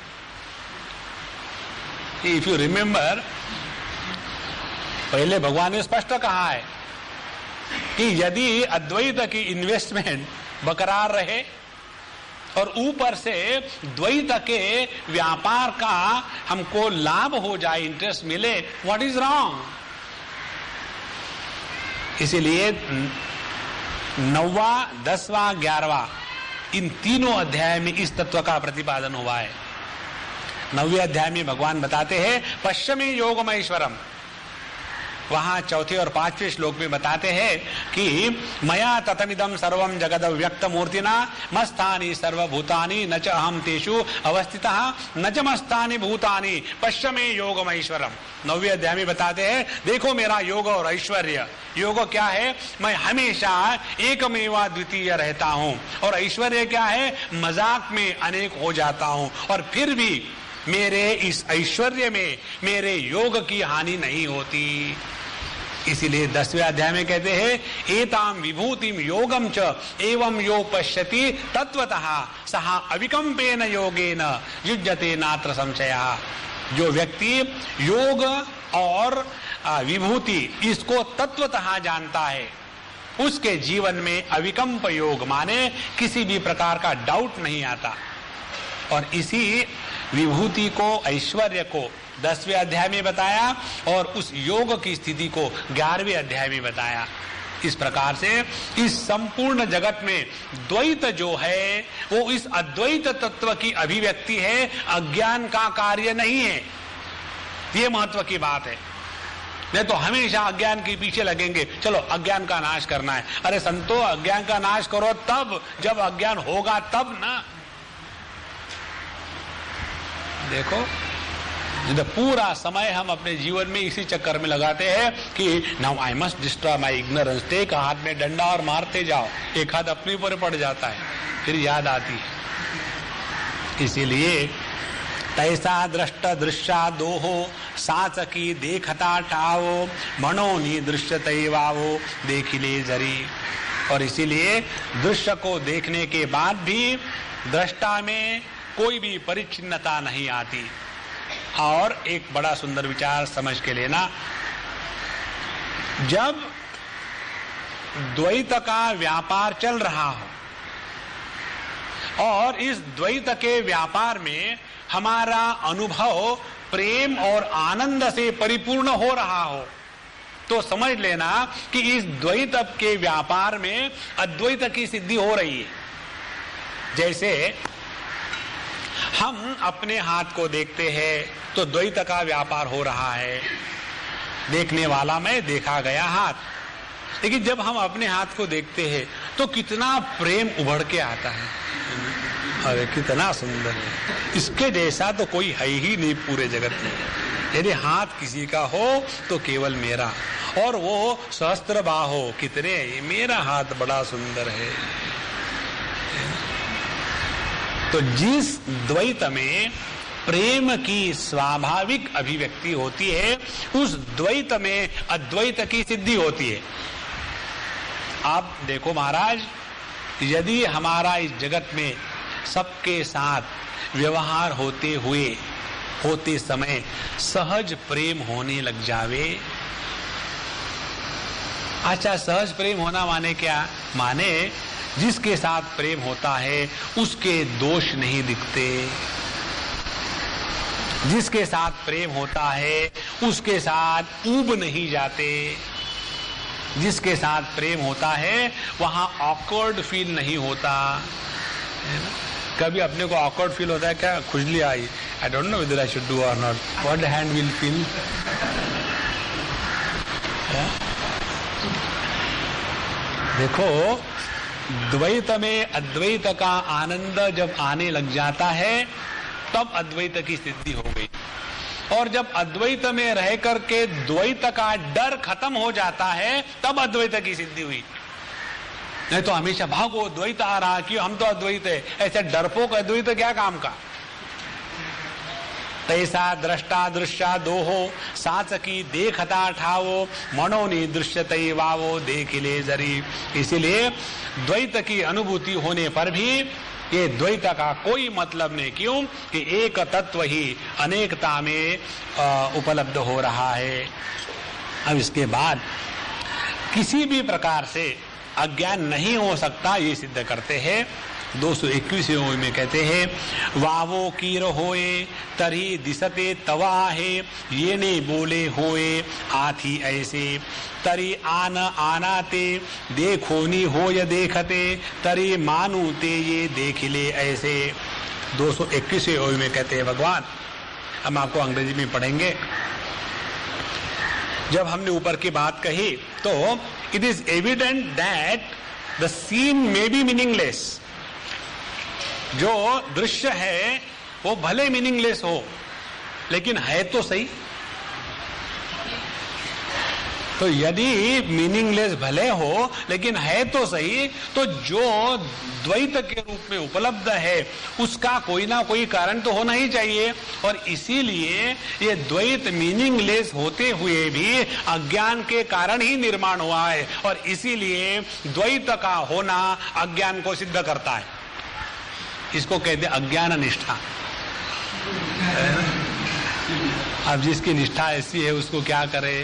इफ यू रिमेंबर, पहले भगवान ने स्पष्ट कहा है कि यदि अद्वैत की इन्वेस्टमेंट बरकरार रहे और ऊपर से द्वैत के व्यापार का हमको लाभ हो जाए, इंटरेस्ट मिले, व्हाट इज रॉन्ग? इसीलिए 9वां, 10वां, 11वां इन तीनों अध्याय में इस तत्व का प्रतिपादन हुआ है। 9वें अध्याय में भगवान बताते हैं पश्चिमी योगमैश्वरम, वहां चौथे और 5वें श्लोक में बताते हैं कि मया ततमिदं सर्वं जगद व्यक्त मूर्तिना मस्तानि सर्वभूतानि न च अहम तेषु अवस्थितः न च मस्तानि भूतानि पश्चिमे योगमैश्वरम। 9वें अध्याय में बताते हैं देखो मेरा योग और ऐश्वर्य। योग क्या है? मैं हमेशा एकमेवा द्वितीय रहता हूं, और ऐश्वर्य क्या है? मजाक में अनेक हो जाता हूं, और फिर भी मेरे इस ऐश्वर्य में मेरे योग की हानि नहीं होती। इसीलिए 10वें अध्याय में कहते हैं एताम विभूतिम योगम च एवं यो पश्यति तत्वतः सहा अविकम्पेन योगेन युज्यते नात्र संशयः। जो व्यक्ति योग और विभूति इसको तत्वतः जानता है, उसके जीवन में अविकम्प योग माने किसी भी प्रकार का डाउट नहीं आता। और इसी विभूति को, ऐश्वर्य को 10वें अध्याय में बताया और उस योग की स्थिति को 11वें अध्याय में बताया। इस प्रकार से इस संपूर्ण जगत में द्वैत जो है वो इस अद्वैत तत्व की अभिव्यक्ति है, अज्ञान का कार्य नहीं है। ये महत्व की बात है। नहीं तो हमेशा अज्ञान के पीछे लगेंगे, चलो अज्ञान का नाश करना है। अरे संतो, अज्ञान का नाश करो तब जब अज्ञान होगा तब ना। देखो पूरा समय हम अपने जीवन में इसी चक्कर में लगाते हैं कि now I must destroy my ignorance. एक हाथ में डंडा और मारते जाओ, एक हाथ अपने ऊपर पड़ जाता है, फिर याद आती है। इसीलिए तैसा दृष्ट दृश्या दोहो साचकी देखता ठावो मनोनी दृश्य तैवावो देखिले जरी। और इसीलिए दृश्य को देखने के बाद भी दृष्टा में कोई भी परिच्छिन्नता नहीं आती। और एक बड़ा सुंदर विचार समझ के लेना, जब द्वैत का व्यापार चल रहा हो और इस द्वैत के व्यापार में हमारा अनुभव प्रेम और आनंद से परिपूर्ण हो रहा हो, तो समझ लेना कि इस द्वैत के व्यापार में अद्वैत की सिद्धि हो रही है। जैसे हम अपने हाथ को देखते हैं तो द्वैत का व्यापार हो रहा है, देखने वाला मैं, देखा गया हाथ। लेकिन जब हम अपने हाथ को देखते हैं तो कितना प्रेम उभर के आता है, अरे कितना सुंदर है, इसके जैसा तो कोई है ही नहीं पूरे जगत में। यदि हाथ किसी का हो तो केवल मेरा, और वो सहस्त्र बाहो कितने, मेरा हाथ बड़ा सुंदर है। तो जिस द्वैत में प्रेम की स्वाभाविक अभिव्यक्ति होती है, उस द्वैत में अद्वैत की सिद्धि होती है। आप देखो महाराज, यदि हमारा इस जगत में सबके साथ व्यवहार होते समय सहज प्रेम होने लग जावे। अच्छा, सहज प्रेम होना माने क्या? माने जिसके साथ प्रेम होता है उसके दोष नहीं दिखते, जिसके साथ प्रेम होता है उसके साथ ऊब नहीं जाते, जिसके साथ प्रेम होता है वहां ऑकवर्ड फील नहीं होता। कभी अपने को ऑकवर्ड फील होता है क्या? खुजली आई, I don't know whether I should do और not, what the hand will feel. देखो, द्वैत में अद्वैत का आनंद जब आने लग जाता है तब अद्वैत की सिद्धि हो गई, और जब अद्वैत में रह करके द्वैत का डर खत्म हो जाता है तब अद्वैत की सिद्धि हुई। नहीं तो हमेशा भागो, द्वैत आ रहा, क्यों, हम तो अद्वैत है, ऐसे डरपोक अद्वैत क्या काम का। तैसा दृष्टा दृश्या दोहो साचकी देखता ठावो मनोनी दृश्यतै वावो देखिले जरी। इसीलिए द्वैत की अनुभूति होने पर भी ये द्वैत का कोई मतलब नहीं। क्यों कि एक तत्व ही अनेकता में उपलब्ध हो रहा है। अब इसके बाद किसी भी प्रकार से अज्ञान नहीं हो सकता ये सिद्ध करते हैं। 221वें में कहते हैं वावो कीर होए तरी दिसते तवा है ये ने बोले होए आथी ऐसे तरी आन आनाते देखोनी हो या देखते तरी मानूते ये देखिले ऐसे। 221वें में कहते हैं भगवान, हम आपको अंग्रेजी में पढ़ेंगे। जब हमने ऊपर की बात कही तो it is evident that the scene may be meaningless. जो दृश्य है वो भले मीनिंगलेस हो लेकिन है तो सही। तो यदि मीनिंगलेस भले हो लेकिन है तो सही, तो जो द्वैत के रूप में उपलब्ध है उसका कोई ना कोई कारण तो होना ही चाहिए। और इसीलिए ये द्वैत मीनिंगलेस होते हुए भी अज्ञान के कारण ही निर्माण हुआ है। और इसीलिए द्वैत का होना अज्ञान को सिद्ध करता है। इसको कहते हैं अज्ञान निष्ठा। अब जिसकी निष्ठा ऐसी है उसको क्या करे।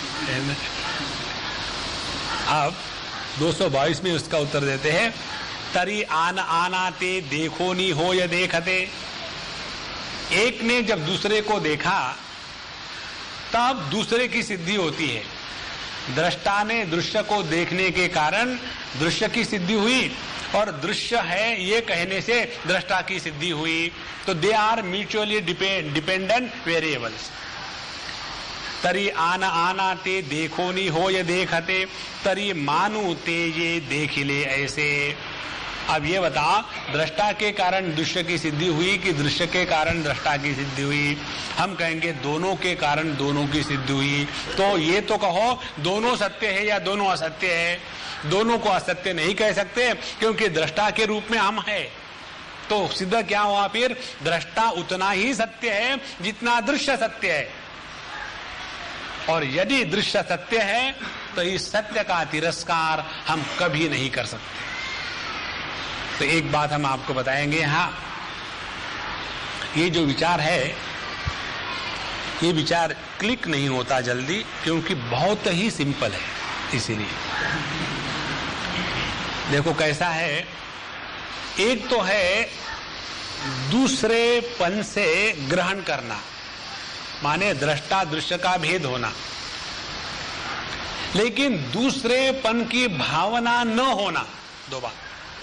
अब 222 में उसका उत्तर देते हैं तरी आन आनाते देखो नी हो या देखते। एक ने जब दूसरे को देखा तब दूसरे की सिद्धि होती है। दृष्टा ने दृश्य को देखने के कारण दृश्य की सिद्धि हुई और दृश्य है ये कहने से दृष्टा की सिद्धि हुई। तो they are mutually dependent variables. तरी आन आनाते देखो नी हो ये देखते तरी मानू ते ये देखिले ऐसे। अब ये बता, दृष्टा के कारण दृश्य की सिद्धि हुई कि दृश्य के कारण दृष्टा की सिद्धि हुई। हम कहेंगे दोनों के कारण दोनों की सिद्धि हुई। तो ये तो कहो दोनों सत्य है या दोनों असत्य है। दोनों को असत्य नहीं कह सकते क्योंकि दृष्टा के रूप में हम है। तो सिद्ध क्या हुआ फिर, दृष्टा उतना ही सत्य है जितना दृश्य सत्य है। और यदि दृश्य सत्य है तो इस सत्य का तिरस्कार हम कभी नहीं कर सकते। तो एक बात हम आपको बताएंगे, हाँ ये जो विचार है ये विचार क्लिक नहीं होता जल्दी क्योंकि बहुत ही सिंपल है। इसीलिए देखो कैसा है, एक तो है दूसरेपन से ग्रहण करना, माने दृष्टा दृश्य का भेद होना, लेकिन दूसरेपन की भावना न होना। दो बात,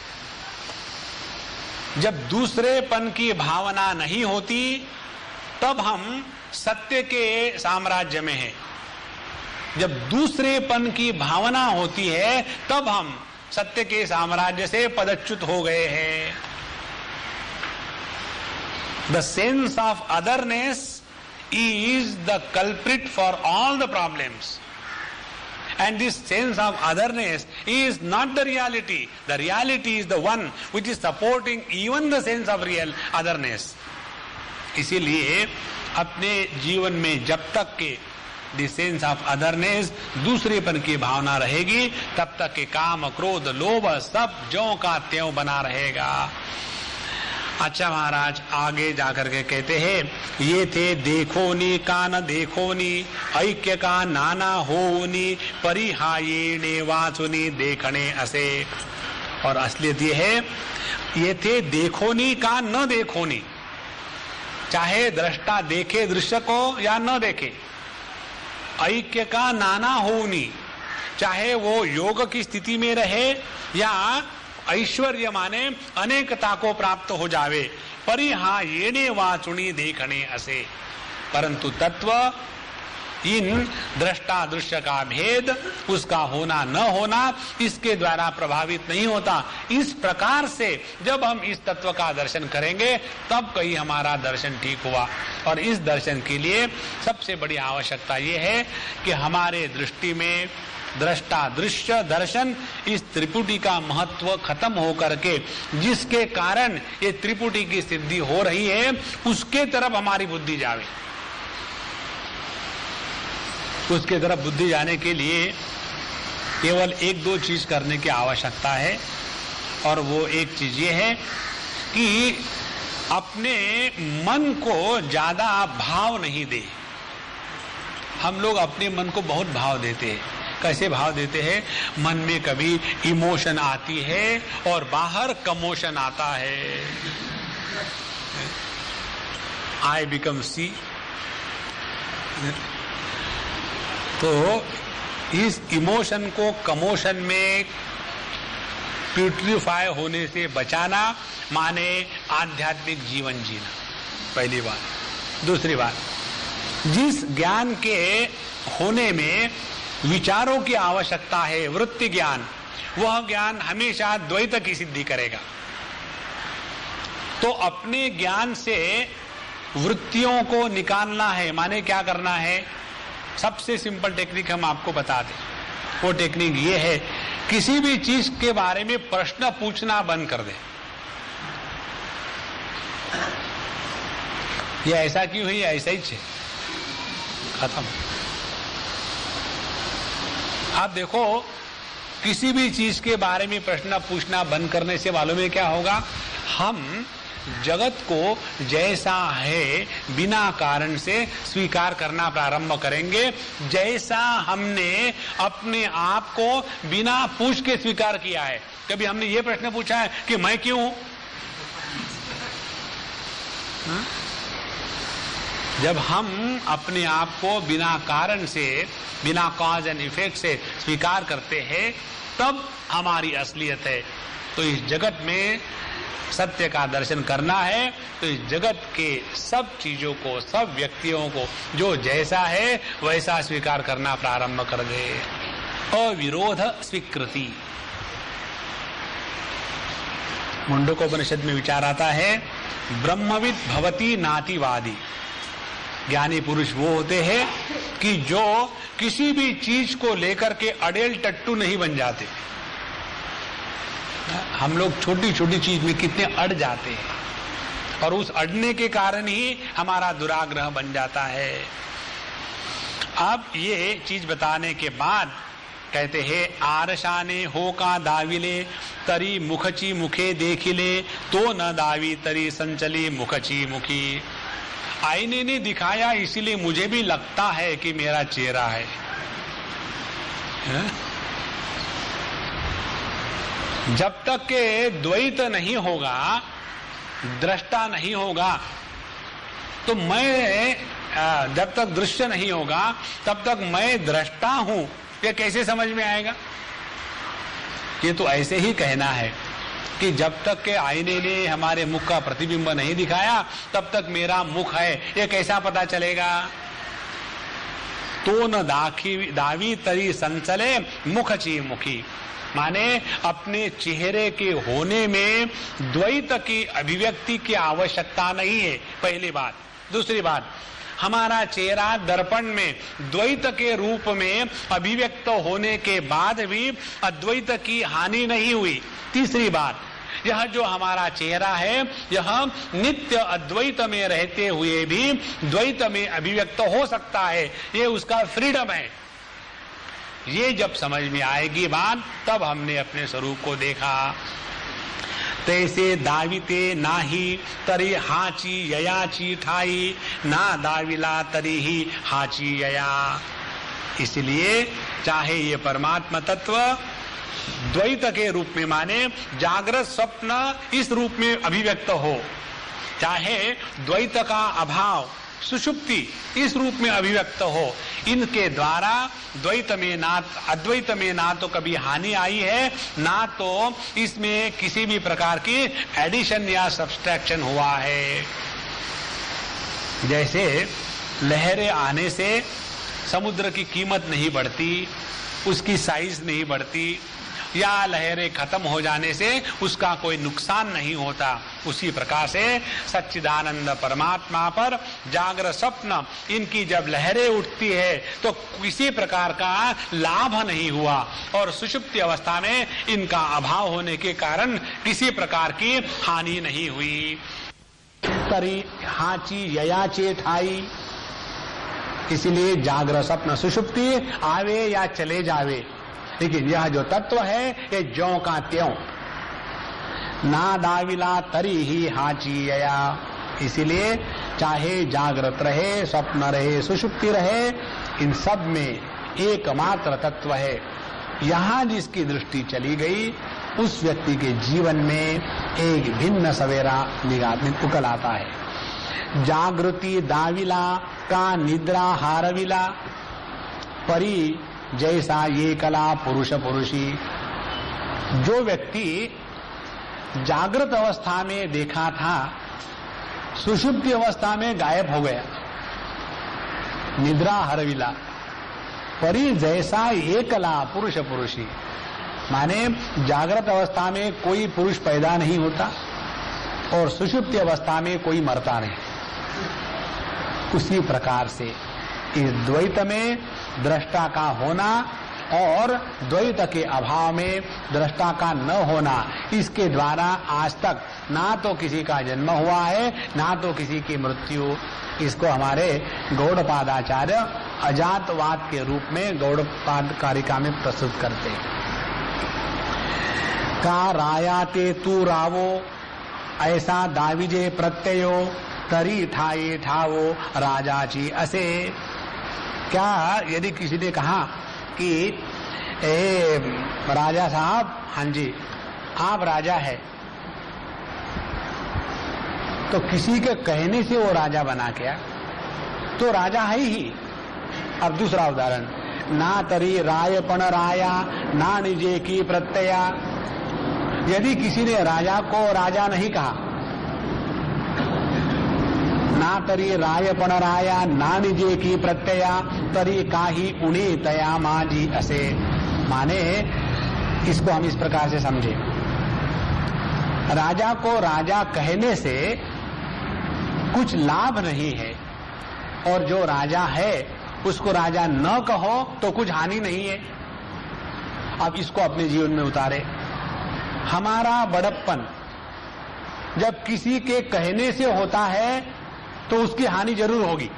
जब दूसरेपन की भावना नहीं होती तब हम सत्य के साम्राज्य में हैं। जब दूसरेपन की भावना होती है तब हम सत्य के साम्राज्य से पदच्युत हो गए हैं। The sense of otherness is the culprit for all the problems, and this sense of otherness is not the reality. The reality is the one which is supporting even the sense of real otherness. इसीलिए अपने जीवन में जब तक के the sense of otherness दूसरेपन की भावना रहेगी तब तक के काम क्रोध लोभ सब ज्यों का त्यों बना रहेगा। अच्छा महाराज आगे जाकर के कहते हैं ये थे देखोनी का न देखोनी ऐक्य का नाना होनी परिहाये वाचुनी देखने असे। और असलियत ये है, ये थे देखोनी का न देखोनी, चाहे दृष्टा देखे दृश्य को या न देखे। ऐक्य का नाना होनी, चाहे वो योग की स्थिति में रहे या ऐश्वर्य माने अनेकता को प्राप्त हो जावे। परिहा येने वाचुनी देखने असे। परंतु तत्व इन दृष्टा दृश्य का भेद, उसका होना न होना इसके द्वारा प्रभावित नहीं होता। इस प्रकार से जब हम इस तत्व का दर्शन करेंगे तब कहीं हमारा दर्शन ठीक हुआ। और इस दर्शन के लिए सबसे बड़ी आवश्यकता ये है कि हमारे दृष्टि में दृष्टा दृश्य दर्शन, इस त्रिपुटी का महत्व खत्म होकर के जिसके कारण ये त्रिपुटी की सिद्धि हो रही है उसके तरफ हमारी बुद्धि जावे। उसके तरफ बुद्धि जाने के लिए केवल एक दो चीज करने की आवश्यकता है, और वो एक चीज ये है कि अपने मन को ज्यादा भाव नहीं दे। हम लोग अपने मन को बहुत भाव देते हैं। कैसे भाव देते हैं? मन में कभी इमोशन आती है और बाहर कमोशन आता है। I become see. तो इस इमोशन को कमोशन में प्यूट्रीफाई होने से बचाना माने आध्यात्मिक जीवन जीना, पहली बात। दूसरी बात, जिस ज्ञान के होने में विचारों की आवश्यकता है, वृत्ति ज्ञान, वह ज्ञान हमेशा द्वैत की सिद्धि करेगा। तो अपने ज्ञान से वृत्तियों को निकालना है, माने क्या करना है? सबसे सिंपल टेक्निक हम आपको बता दें। वो टेक्निक ये है, किसी भी चीज के बारे में प्रश्न पूछना बंद कर दे। ये ऐसा क्यों है? ऐसा ही है, खत्म। आप देखो, किसी भी चीज के बारे में प्रश्न पूछना बंद करने से मालूम है क्या होगा? हम जगत को जैसा है बिना कारण से स्वीकार करना प्रारंभ करेंगे, जैसा हमने अपने आप को बिना पूछ के स्वीकार किया है। कभी हमने ये प्रश्न पूछा है कि मैं क्यों हूं? जब हम अपने आप को बिना कारण से, बिना कॉज एंड इफेक्ट से स्वीकार करते हैं, तब हमारी असलियत है। तो इस जगत में सत्य का दर्शन करना है तो इस जगत के सब चीजों को, सब व्यक्तियों को जो जैसा है वैसा स्वीकार करना प्रारंभ कर दे। अविरोध स्वीकृति। मुंडकोपनिषद में विचार आता है, ब्रह्मविद भवति नातिवादी। ज्ञानी पुरुष वो होते हैं कि जो किसी भी चीज को लेकर के अड़ेल टट्टू नहीं बन जाते। हम लोग छोटी छोटी चीज में कितने अड़ जाते हैं और उस अड़ने के कारण ही हमारा दुराग्रह बन जाता है। अब ये चीज बताने के बाद कहते हैं, आरशाने हो का दाविले तरी मुखची मुखे देखिले, तो न दावी तरी संचली मुखची मुखी। आईने ने दिखाया इसीलिए मुझे भी लगता है कि मेरा चेहरा है। जब तक के द्वैत नहीं होगा, दृष्टा नहीं होगा, तो मैं, जब तक दृश्य नहीं होगा तब तक मैं दृष्टा हूं, ये कैसे समझ में आएगा? ये तो ऐसे ही कहना है कि जब तक के आईने ने हमारे मुख का प्रतिबिंब नहीं दिखाया तब तक मेरा मुख है, ये कैसा पता चलेगा? तो न दावी तरी संचले मुखची मुखी। माने अपने चेहरे के होने में द्वैत की अभिव्यक्ति की आवश्यकता नहीं है, पहली बात। दूसरी बात, हमारा चेहरा दर्पण में द्वैत के रूप में अभिव्यक्त होने के बाद भी अद्वैत की हानि नहीं हुई। तीसरी बात, यह जो हमारा चेहरा है यह नित्य अद्वैत में रहते हुए भी द्वैत में अभिव्यक्त हो सकता है, ये उसका फ्रीडम है। ये जब समझ में आएगी बात, तब हमने अपने स्वरूप को देखा। तैसे दाविते नाही तरी हाची ययाची ठाई, ना दाविला तरी ही हाची यया। इसलिए चाहे ये परमात्मा तत्व द्वैत के रूप में माने जागृत स्वप्न इस रूप में अभिव्यक्त हो, चाहे द्वैत का अभाव सुषुप्ति इस रूप में अभिव्यक्त हो, इनके द्वारा द्वैत में ना अद्वैत में ना तो कभी हानि आई है, ना तो इसमें किसी भी प्रकार की एडिशन या सब्सट्रैक्शन हुआ है। जैसे लहरें आने से समुद्र की कीमत नहीं बढ़ती, उसकी साइज नहीं बढ़ती, या लहरें खत्म हो जाने से उसका कोई नुकसान नहीं होता, उसी प्रकार से सच्चिदानंद परमात्मा पर जागृत स्वप्न इनकी जब लहरें उठती है तो किसी प्रकार का लाभ नहीं हुआ, और सुषुप्ति अवस्था में इनका अभाव होने के कारण किसी प्रकार की हानि नहीं हुई। तरी हाची यया चेठाई, इसलिए जागृत स्वप्न सुषुप्ति आवे या चले जावे, लेकिन यह जो तत्व है ये ज्यों का त्यों, ना दाविला तरी ही हाची यया, इसलिए चाहे जागृत रहे, स्वप्न रहे, सुषुप्ति रहे, इन सब में एकमात्र तत्व है। यहां जिसकी दृष्टि चली गई उस व्यक्ति के जीवन में एक भिन्न सवेरा निकल आता है। जागृति दाविला का निद्रा हारविला, परी जैसा ये कला पुरुष पुरुषी। जो व्यक्ति जागृत अवस्था में देखा था सुषुप्ति अवस्था में गायब हो गया, निद्रा हरविला। परी जैसा ये कला पुरुष पुरुषी, माने जागृत अवस्था में कोई पुरुष पैदा नहीं होता और सुषुप्ति अवस्था में कोई मरता नहीं। उसी प्रकार से इस द्वैत में दृष्टा का होना और द्वैत के अभाव में दृष्टा का न होना, इसके द्वारा आज तक ना तो किसी का जन्म हुआ है ना तो किसी की मृत्यु। इसको हमारे गौड़पादाचार्य अजातवाद के रूप में गौड़पाद कारिका में प्रस्तुत करते हैं। का रायाते तू रावो ऐसा दाविजे प्रत्ययो, तरी ठाए ठावो राजाची असे। क्या यदि किसी ने कहा कि राजा साहब, हाँ जी आप राजा है, तो किसी के कहने से वो राजा बना क्या, तो राजा है ही। अब दूसरा उदाहरण, ना तरी रायपण राया ना निजे की प्रत्यया। यदि किसी ने राजा को राजा नहीं कहा, ना तरी रायपण राया ना निजे की प्रत्यया, तरी काही उणे तया माजी असे। माने इसको हम इस प्रकार से समझे, राजा को राजा कहने से कुछ लाभ नहीं है, और जो राजा है उसको राजा न कहो तो कुछ हानि नहीं है। अब इसको अपने जीवन में उतारे। हमारा बड़प्पन जब किसी के कहने से होता है तो उसकी हानि जरूर होगी,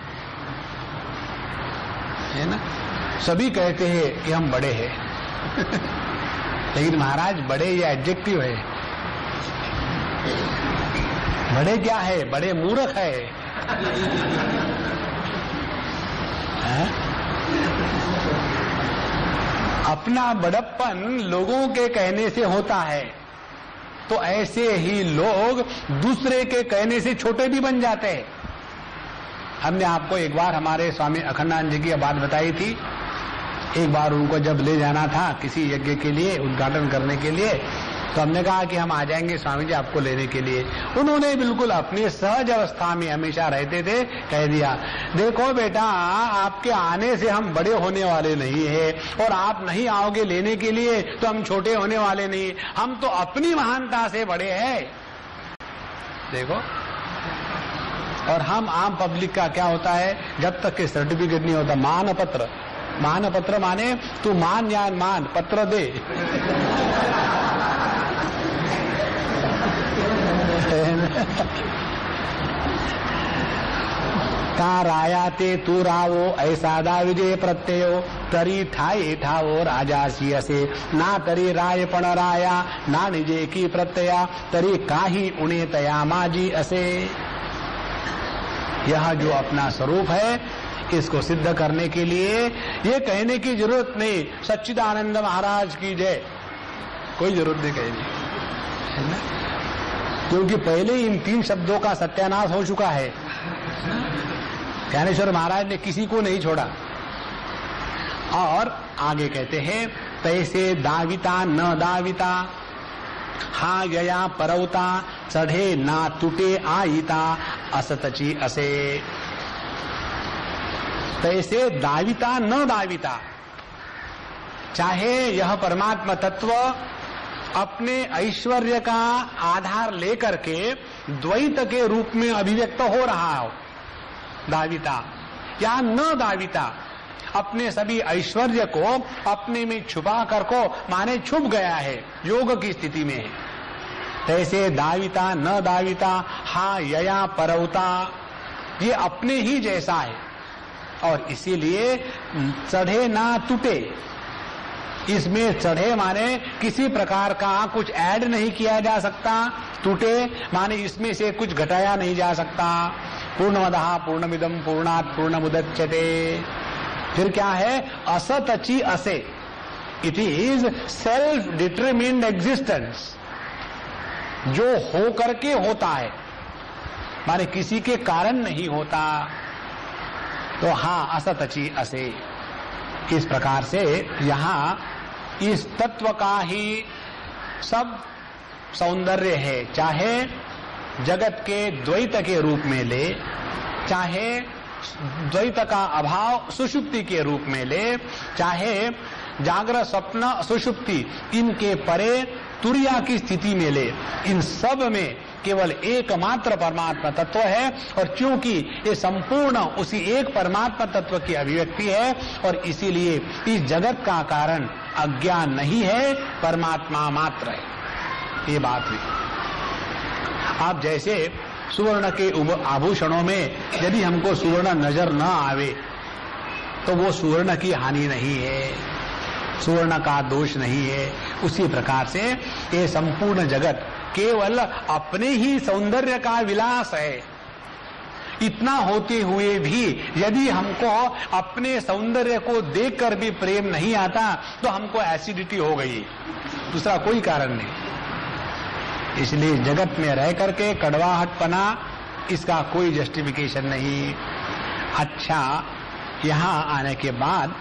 है ना। सभी कहते हैं कि हम बड़े हैं लेकिन महाराज बड़े ये एडजेक्टिव है, बड़े क्या है, बड़े मूर्ख है, अपना बड़प्पन लोगों के कहने से होता है, तो ऐसे ही लोग दूसरे के कहने से छोटे भी बन जाते हैं। हमने आपको एक बार हमारे स्वामी अखंडानंद जी की बात बताई थी। एक बार उनको जब ले जाना था किसी यज्ञ के लिए, उद्घाटन करने के लिए, तो हमने कहा कि हम आ जाएंगे स्वामी जी आपको लेने के लिए। उन्होंने बिल्कुल अपनी सहज अवस्था में हमेशा रहते थे, कह दिया देखो बेटा आपके आने से हम बड़े होने वाले नहीं है, और आप नहीं आओगे लेने के लिए तो हम छोटे होने वाले नहीं, हम तो अपनी महानता से बड़े हैं। देखो, और हम आम पब्लिक का क्या होता है, जब तक के सर्टिफिकेट नहीं होता, मान पत्र, मान पत्र माने तू मान या मान पत्र दे का रायाते तू रावो ऐसा दाविजे प्रत्ययो, तरी ठाए ठावो राजासी असे। ना तरी रायपण राया ना निजे की प्रत्यया, तरी काही उणे तया माजी असे। यह जो अपना स्वरूप है इसको सिद्ध करने के लिए ये कहने की जरूरत नहीं सच्चिदानंद महाराज की जय, कोई जरूरत नहीं कहने, है ना, क्योंकि पहले इन 3 शब्दों का सत्यानाश हो चुका है। ज्ञानेश्वर महाराज ने किसी को नहीं छोड़ा। और आगे कहते हैं तैसे दाविता न दाविता, हा गया परवता, चढ़े ना टूटे आईता, असतची असे। तैसे दाविता न दाविता, चाहे यह परमात्मा तत्व अपने ऐश्वर्य का आधार लेकर के द्वैत के रूप में अभिव्यक्त हो रहा हो, दाविता या न दाविता, अपने सभी ऐश्वर्य को अपने में छुपा कर को माने छुप गया है, योग की स्थिति में है। तैसे दाविता न दाविता हा यया परवता, ये अपने ही जैसा है और इसीलिए चढ़े ना टूटे। इसमें चढ़े माने किसी प्रकार का कुछ ऐड नहीं किया जा सकता, टूटे माने इसमें से कुछ घटाया नहीं जा सकता। पूर्णमदः पूर्णमिदं पूर्णात् पूर्णमुदच्यते। फिर क्या है? असतची असे, it is self determined existence, जो हो करके होता है, माने किसी के कारण नहीं होता। तो हाँ, असतची असे, इस प्रकार से यहाँ इस तत्व का ही सब सौंदर्य है, चाहे जगत के द्वैत के रूप में ले, चाहे द्वैत का अभाव सुषुप्ति के रूप में ले, चाहे जागृत स्वप्न सुषुप्ति इनके परे तुरिया की स्थिति में ले, इन सब में केवल एकमात्र परमात्मा तत्व है। और क्योंकि ये संपूर्ण उसी एक परमात्मा तत्व की अभिव्यक्ति है और इसीलिए इस जगत का कारण अज्ञान नहीं है, परमात्मा मात्र है। ये बात हुई। आप जैसे सुवर्ण के आभूषणों में यदि हमको सुवर्ण नजर न आवे तो वो सुवर्ण की हानि नहीं है, सुवर्ण का दोष नहीं है। उसी प्रकार से ये संपूर्ण जगत केवल अपने ही सौंदर्य का विलास है। इतना होते हुए भी यदि हमको अपने सौंदर्य को देखकर भी प्रेम नहीं आता तो हमको एसिडिटी हो गई, दूसरा कोई कारण नहीं। इसलिए जगत में रह करके कड़वाहटपना, इसका कोई जस्टिफिकेशन नहीं। अच्छा, यहां आने के बाद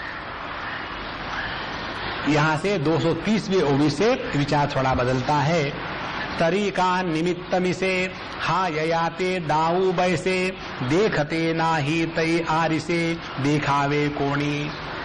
यहां से 230वें ओवी से विचार थोड़ा बदलता है। तरीका निमित्तमिसे हा ययाते दाऊ बैसे, देखते नाही तई आरिसे देखावे कोणी।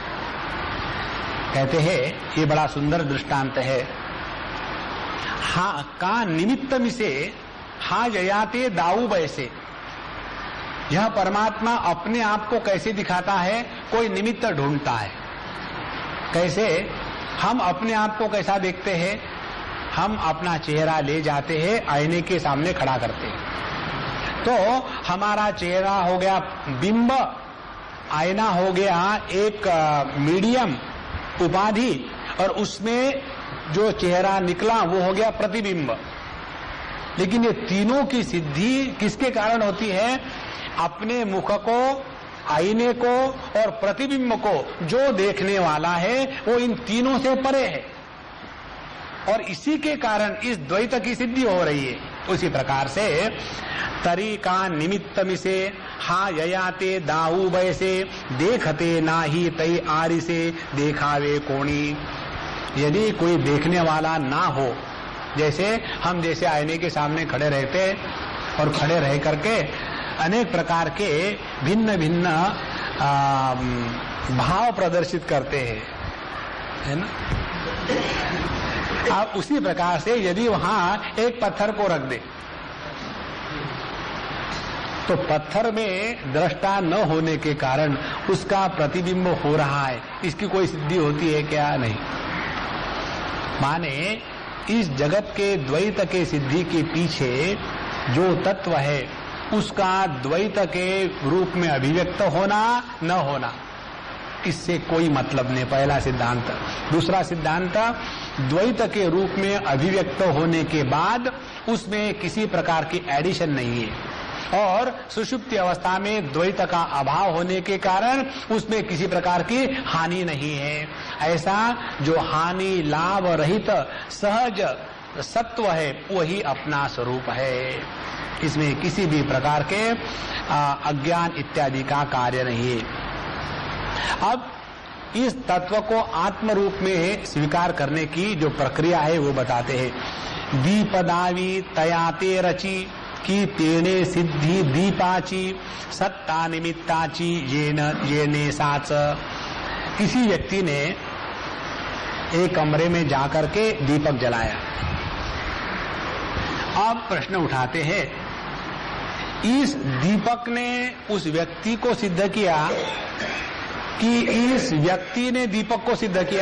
कहते हैं ये बड़ा सुंदर दृष्टांत है। हा का निमित्तमिसे हा ययाते दाऊ बैसे, यह परमात्मा अपने आप को कैसे दिखाता है? कोई निमित्त ढूंढता है। कैसे? हम अपने आप को कैसा देखते हैं? हम अपना चेहरा ले जाते हैं, आईने के सामने खड़ा करते हैं, तो हमारा चेहरा हो गया बिंब, आईना हो गया एक मीडियम उपाधि, और उसमें जो चेहरा निकला वो हो गया प्रतिबिंब। लेकिन ये तीनों की सिद्धि किसके कारण होती है? अपने मुख को, आईने को और प्रतिबिंब को जो देखने वाला है वो इन तीनों से परे है, और इसी के कारण इस द्वैत की सिद्धि हो रही है। उसी प्रकार से तरीका निमित्तमिसे हा ययाते दाऊ बैसे, देखते नाही तई आरिसे देखावे कोणी। यदि कोई देखने वाला ना हो, जैसे हम जैसे आईने के सामने खड़े रहते और खड़े रह करके अनेक प्रकार के भिन्न भिन्न भाव प्रदर्शित करते हैं, है ना? आप उसी प्रकार से यदि वहां एक पत्थर को रख दे तो पत्थर में दृष्टा न होने के कारण उसका प्रतिबिंब हो रहा है, इसकी कोई सिद्धि होती है क्या? नहीं। माने इस जगत के द्वैत के सिद्धि के पीछे जो तत्व है उसका द्वैत के रूप में अभिव्यक्त होना न होना, इससे कोई मतलब नहीं, पहला सिद्धांत। दूसरा सिद्धांत, द्वैत के रूप में अभिव्यक्त होने के बाद उसमें किसी प्रकार की एडिशन नहीं है, और सुषुप्ति अवस्था में द्वैत का अभाव होने के कारण उसमें किसी प्रकार की हानि नहीं है। ऐसा जो हानि लाभ रहित सहज सत्व है वही अपना स्वरूप है, इसमें किसी भी प्रकार के अज्ञान इत्यादि का कार्य नहीं है। अब इस तत्व को आत्म रूप में स्वीकार करने की जो प्रक्रिया है वो बताते हैं। दीपदावी तयाते रची की तेने सिद्धि दीपाची सत्ता निमित्ताची येने साच। किसी व्यक्ति ने एक कमरे में जाकर के दीपक जलाया। अब प्रश्न उठाते हैं, इस दीपक ने उस व्यक्ति को सिद्ध किया कि इस व्यक्ति ने दीपक को सिद्ध किया?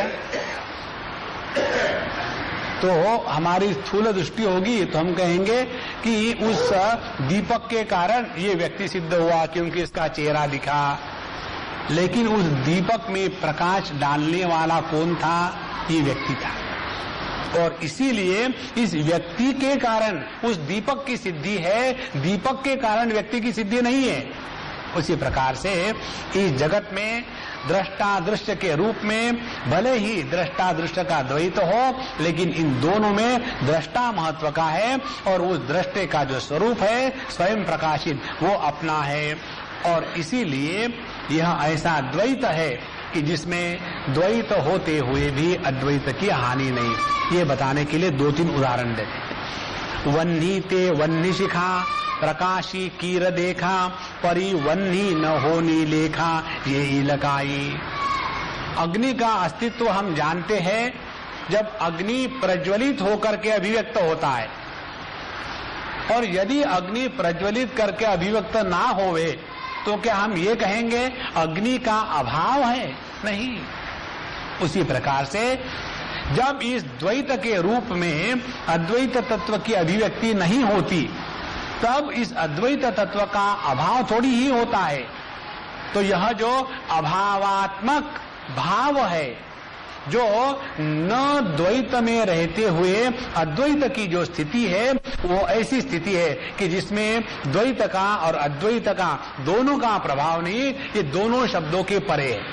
तो हमारी स्थूल दृष्टि होगी तो हम कहेंगे कि उस दीपक के कारण ये व्यक्ति सिद्ध हुआ क्योंकि इसका चेहरा दिखा। लेकिन उस दीपक में प्रकाश डालने वाला कौन था? ये व्यक्ति था। और इसीलिए इस व्यक्ति के कारण उस दीपक की सिद्धि है, दीपक के कारण व्यक्ति की सिद्धि नहीं है। उसी प्रकार से इस जगत में दृष्टा दृश्य के रूप में भले ही दृष्टा दृश्य का द्वैत हो, लेकिन इन दोनों में दृष्टा महत्व का है और उस दृष्टे का जो स्वरूप है स्वयं प्रकाशित वो अपना है। और इसीलिए यह ऐसा द्वैत है कि जिसमें द्वैत होते हुए भी अद्वैत की हानि नहीं। ये बताने के लिए 2-3 उदाहरण देते। वन्नी ते वन्नी शिखा प्रकाशी कीर देखा परी वन्नी न होनी लेखा ये इलकाई। अग्नि का अस्तित्व हम जानते हैं जब अग्नि प्रज्वलित होकर के अभिव्यक्त होता है, और यदि अग्नि प्रज्वलित करके अभिव्यक्त ना होवे तो क्या हम ये कहेंगे अग्नि का अभाव है? नहीं। उसी प्रकार से जब इस द्वैत के रूप में अद्वैत तत्व की अभिव्यक्ति नहीं होती तब इस अद्वैत तत्व का अभाव थोड़ी ही होता है। तो यह जो अभावात्मक भाव है, जो न द्वैत में रहते हुए अद्वैत की जो स्थिति है वो ऐसी स्थिति है कि जिसमें द्वैत का और अद्वैत का दोनों का प्रभाव नहीं, ये दोनों शब्दों के परे है।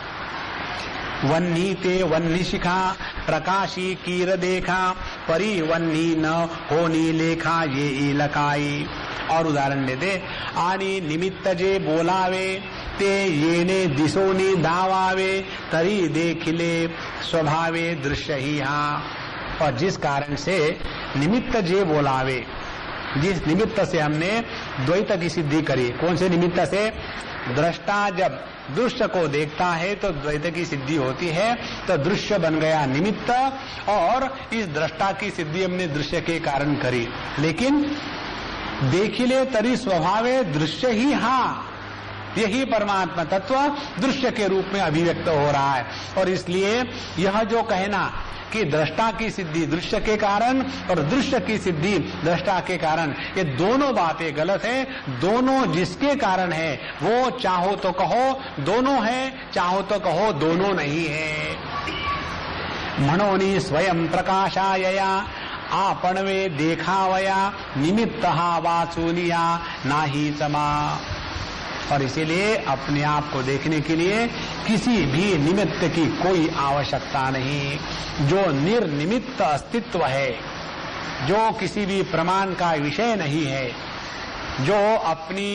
वन्नी ते वन्नी शिखा प्रकाशी कीर देखा परी वन्नी न होनी लेखा ये इलकाई। और उदाहरण देते, आनी निमित्त जे बोलावे ते येने दिशोनी दावावे तरी देखिले स्वभावे दृश्य ही। हाँ, और जिस कारण से निमित्त जे बोलावे, जिस निमित्त से हमने द्वैत की सिद्धि करी, कौन से निमित्त से? दृष्टा जब दृश्य को देखता है तो द्वैत की सिद्धि होती है, तो दृश्य बन गया निमित्त, और इस दृष्टा की सिद्धि हमने दृश्य के कारण करी। लेकिन देखिले तरी स्वभावे दृश्य ही। हाँ, यही परमात्मा तत्व दृश्य के रूप में अभिव्यक्त हो रहा है। और इसलिए यह जो कहना कि दृष्टा की सिद्धि दृश्य के कारण और दृश्य की सिद्धि दृष्टा के कारण, ये दोनों बातें गलत है। दोनों जिसके कारण है वो चाहो तो कहो दोनों है, चाहो तो कहो दोनों नहीं है। मनोनी स्वयं प्रकाशायया आपणवे देखावया निमित्त वाचुनिया नाही समा। और इसीलिए अपने आप को देखने के लिए किसी भी निमित्त की कोई आवश्यकता नहीं। जो निर्निमित्त अस्तित्व है, जो किसी भी प्रमाण का विषय नहीं है, जो अपनी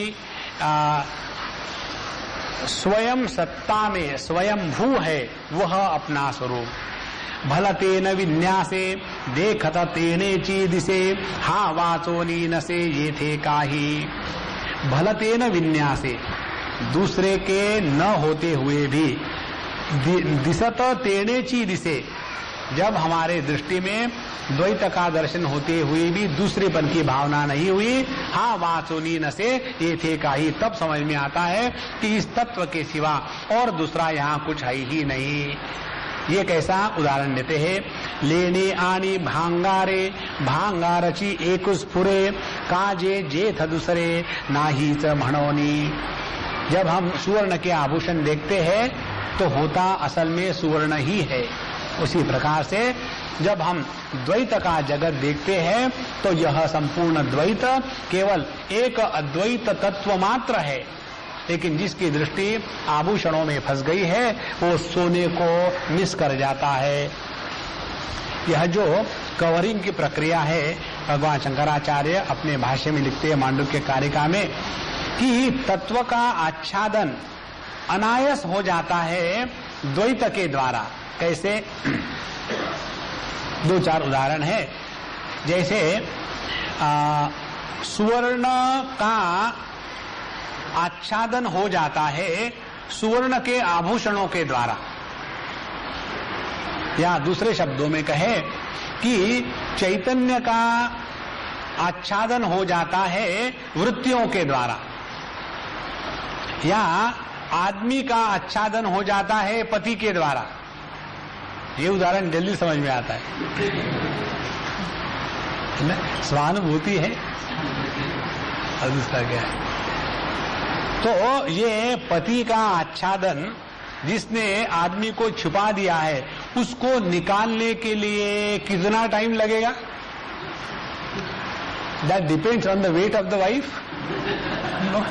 स्वयं सत्ता में स्वयंभू है, वह अपना स्वरूप। भलतेन विन्यासे देखत तेने चीदिसे हा वाचोनी नसे ये थे काही। भलतेन विन्यासे, दूसरे के न होते हुए भी, दिसत तेने चीदिसे, जब हमारे दृष्टि में द्वैत का दर्शन होते हुए भी दूसरेपन की भावना नहीं हुई, हाँ वाचोनी नसे ये थे काही, तब समझ में आता है कि इस तत्व के सिवा और दूसरा यहाँ कुछ है ही नहीं। ये कैसा? उदाहरण देते हैं। लेने आनी भांगारे भांगारची एक स्फुरे काजे जेठ दूसरे नाही च म्हणोनी। जब हम सुवर्ण के आभूषण देखते हैं तो होता असल में सुवर्ण ही है। उसी प्रकार से जब हम द्वैत का जगत देखते हैं तो यह संपूर्ण द्वैत केवल एक अद्वैत तत्व मात्र है, लेकिन जिसकी दृष्टि आभूषणों में फंस गई है वो सोने को मिस कर जाता है। यह जो कवरिंग की प्रक्रिया है, भगवान शंकराचार्य अपने भाष्य में लिखते हैं मांडुक्य कारिका में कि तत्व का आच्छादन अनायास हो जाता है द्वैत के द्वारा। कैसे? 2-4 उदाहरण है। जैसे सुवर्ण का आच्छादन हो जाता है सुवर्ण के आभूषणों के द्वारा, या दूसरे शब्दों में कहे कि चैतन्य का आच्छादन हो जाता है वृत्तियों के द्वारा, या आदमी का आच्छादन हो जाता है पति के द्वारा। ये उदाहरण जल्दी समझ में आता है, स्वानुभूति है। और दूसरा क्या है? तो ये पति का आच्छादन जिसने आदमी को छुपा दिया है, उसको निकालने के लिए कितना टाइम लगेगा? That depends on the weight of the wife. No.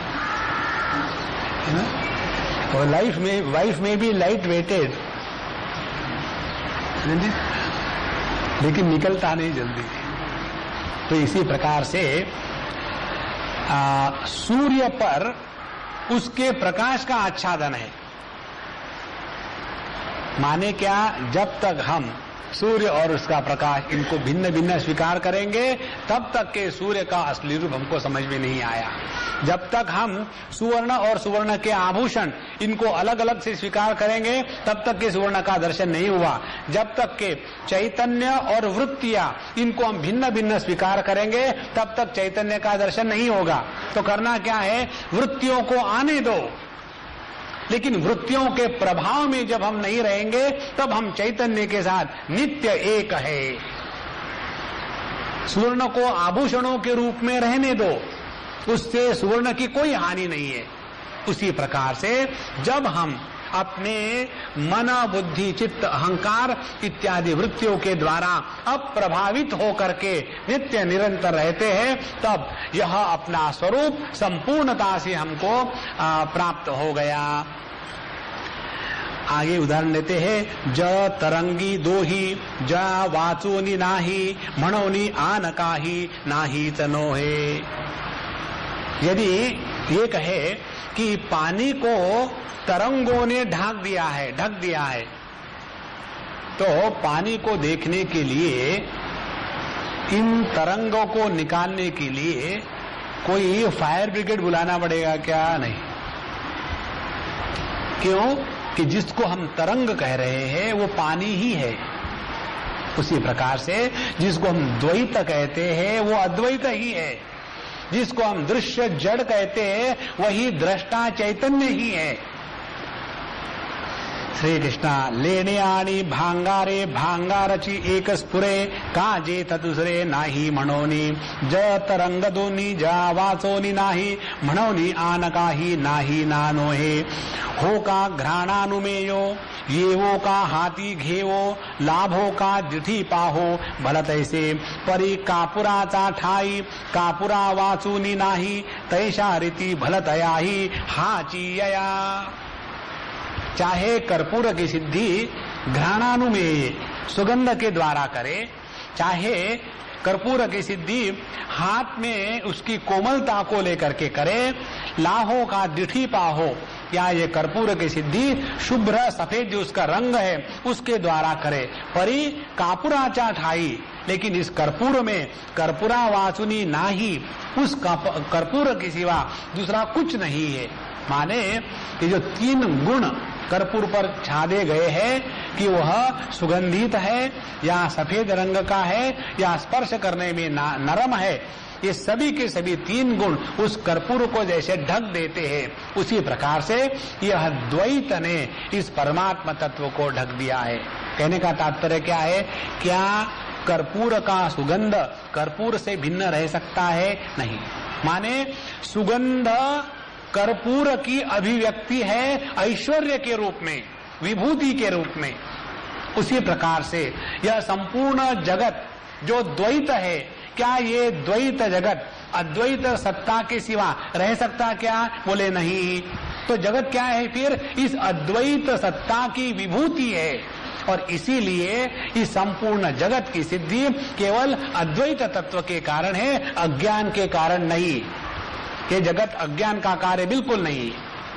और wife may be light weighted, लेकिन निकलता नहीं जल्दी। तो इसी प्रकार से सूर्य पर उसके प्रकाश का आच्छादन है। माने क्या? जब तक हम सूर्य और उसका प्रकाश इनको भिन्न भिन्न स्वीकार करेंगे, तब तक के सूर्य का असली रूप हमको समझ में नहीं आया। जब तक हम सुवर्ण और सुवर्ण के आभूषण इनको अलग अलग से स्वीकार करेंगे, तब तक के सुवर्ण का दर्शन नहीं हुआ। जब तक के चैतन्य और वृत्तियां इनको हम भिन्न भिन्न स्वीकार करेंगे, तब तक चैतन्य का दर्शन नहीं होगा। तो करना क्या है? वृत्तियों को आने दो, लेकिन वृत्तियों के प्रभाव में जब हम नहीं रहेंगे, तब हम चैतन्य के साथ नित्य एक है। सुवर्ण को आभूषणों के रूप में रहने दो, उससे सुवर्ण की कोई हानि नहीं है। उसी प्रकार से जब हम अपने मन, बुद्धि, चित्त, अहंकार इत्यादि वृत्तियों के द्वारा अप्रभावित होकर के नित्य निरंतर रहते हैं, तब यह अपना स्वरूप संपूर्णता से हमको प्राप्त हो गया। आगे उदाहरण लेते हैं। ज तरंगी दोही, ज वाचोनी नाही, म्हणोनी आनकाही, नाही तनोहे। यदि ये कहे कि पानी को तरंगों ने ढक दिया है, तो पानी को देखने के लिए, इन तरंगों को निकालने के लिए कोई फायर ब्रिगेड बुलाना पड़ेगा क्या? नहीं। क्यों? कि जिसको हम तरंग कह रहे हैं वो पानी ही है। उसी प्रकार से जिसको हम द्वैत कहते हैं वो अद्वैत ही है। जिसको हम दृश्य जड़ कहते हैं वही दृष्टा चैतन्य ही है। श्री कृष्णा लेने आनी भांगारे भांगारची एक स्फुरे, काजे ततुसरे नाही म्हणोनी, ज तरंग दोनी जा वाचोनी नाही, म्हणोनी आनकाही नाही नानोहे। हो का घ्राणानुमेयो, येवो का हाती घेवो, लाभो का दिठी पाहो, भल तैसे परी कापुराचा ठाई, कापुरा वाचूनी नाही, तैशा रीती भल तयाही हाची यया। चाहे कर्पूर की सिद्धि घ्राणानुमेय सुगंध के द्वारा करे, चाहे कर्पूर की सिद्धि हाथ में उसकी कोमलता को लेकर के करे, लाहो का दिठी पाहो, या ये कर्पूर की सिद्धि शुभ्र सफेद जो उसका रंग है उसके द्वारा करे। परी कापुराचा ठाई, लेकिन इस कर्पूर में कर्पूरा वाचुनी नाही, उस कर्पूर के सिवा दूसरा कुछ नहीं है। माने कि जो तीन गुण कर्पूर पर छादे गए हैं कि वह सुगंधित है, या सफेद रंग का है, या स्पर्श करने में नरम है, ये सभी के सभी तीन गुण उस कर्पूर को जैसे ढक देते हैं, उसी प्रकार से यह द्वैत ने इस परमात्मा तत्व को ढक दिया है। कहने का तात्पर्य क्या है? क्या कर्पूर का सुगंध कर्पूर से भिन्न रह सकता है? नहीं। माने सुगंध कर्पूर की अभिव्यक्ति है ऐश्वर्य के रूप में, विभूति के रूप में। उसी प्रकार से यह संपूर्ण जगत जो द्वैत है, क्या ये द्वैत जगत अद्वैत सत्ता के सिवा रह सकता क्या? बोले नहीं। तो जगत क्या है फिर? इस अद्वैत सत्ता की विभूति है। और इसीलिए इस संपूर्ण जगत की सिद्धि केवल अद्वैत तत्व के कारण है, अज्ञान के कारण नहीं। ये जगत अज्ञान का कार्य बिल्कुल नहीं।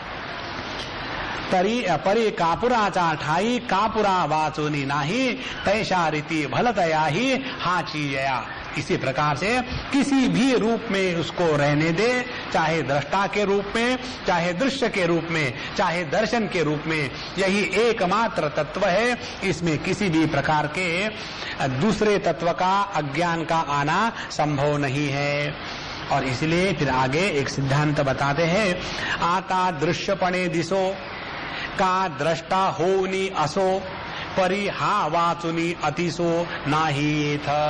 परी कापुराचा ठाई, कापुरा वाचोनी नाही, तैशा रीति भलतया ही हाचीयया। इसी प्रकार से किसी भी रूप में उसको रहने दे, चाहे दृष्टा के रूप में, चाहे दृश्य के रूप में, चाहे दर्शन के रूप में, यही एकमात्र तत्व है। इसमें किसी भी प्रकार के दूसरे तत्व का, अज्ञान का आना संभव नहीं है। और इसलिए फिर आगे एक सिद्धांत बताते हैं, आता दृश्यपणे दिसो का दृष्टा होनी असो परि हा वाचुनी अतिसो नाही था।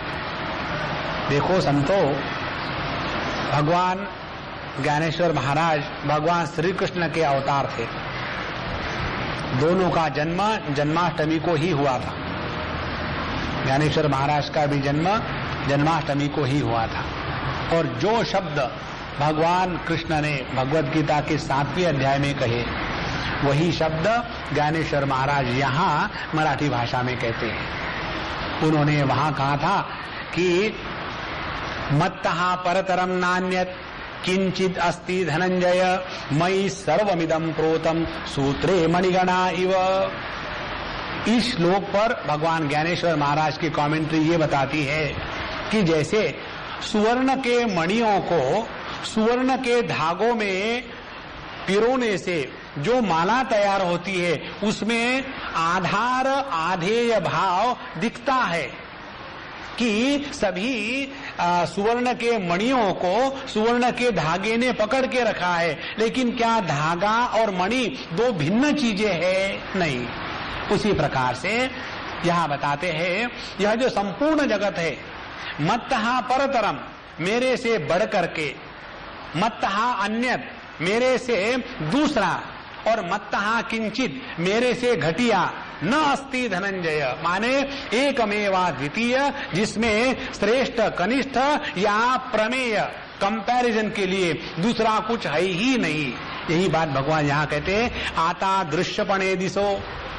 देखो संतो, भगवान ज्ञानेश्वर महाराज भगवान श्री कृष्ण के अवतार थे। दोनों का जन्म जन्माष्टमी को ही हुआ था। ज्ञानेश्वर महाराज का भी जन्म जन्माष्टमी को ही हुआ था। और जो शब्द भगवान कृष्ण ने भगवद गीता के 7वें अध्याय में कहे, वही शब्द ज्ञानेश्वर महाराज यहाँ मराठी भाषा में कहते हैं। उन्होंने वहां कहा था कि मत्तः परतरम नान्यत किंचित अस्ति धनंजय मयि सर्वमिदं प्रोतम सूत्रे मणिगणा इव। इस श्लोक पर भगवान ज्ञानेश्वर महाराज की कमेंट्री ये बताती है कि जैसे सुवर्ण के मणियों को सुवर्ण के धागों में पिरोने से जो माला तैयार होती है, उसमें आधार आधेय भाव दिखता है कि सभी सुवर्ण के मणियों को सुवर्ण के धागे ने पकड़ के रखा है, लेकिन क्या धागा और मणि दो भिन्न चीजें हैं? नहीं। उसी प्रकार से यहाँ बताते हैं, यह जो संपूर्ण जगत है, मत्तः परतरम, मेरे से बढ़ करके, मत्तः अन्यत, मेरे से दूसरा, और मत्तः किंचित, मेरे से घटिया, न अस्ति धनंजय, माने एकमेवा द्वितीय, जिसमें श्रेष्ठ कनिष्ठ या प्रमेय कंपैरिजन के लिए दूसरा कुछ है ही नहीं। यही बात भगवान यहाँ कहते हैं, आता दृश्यपणे दिशो।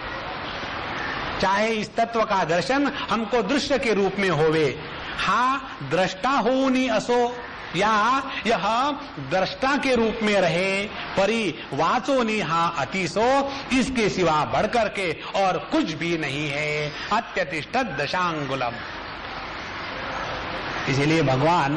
चाहे इस तत्व का दर्शन हमको दृश्य के रूप में होवे, हा दृष्टा होनी असो, या यह दृष्टा के रूप में रहे, परि वाचो निहा अतिसो, इसके सिवा बढ़कर के और कुछ भी नहीं है। अत्यतिष्ठत दशांगुलम। इसलिए भगवान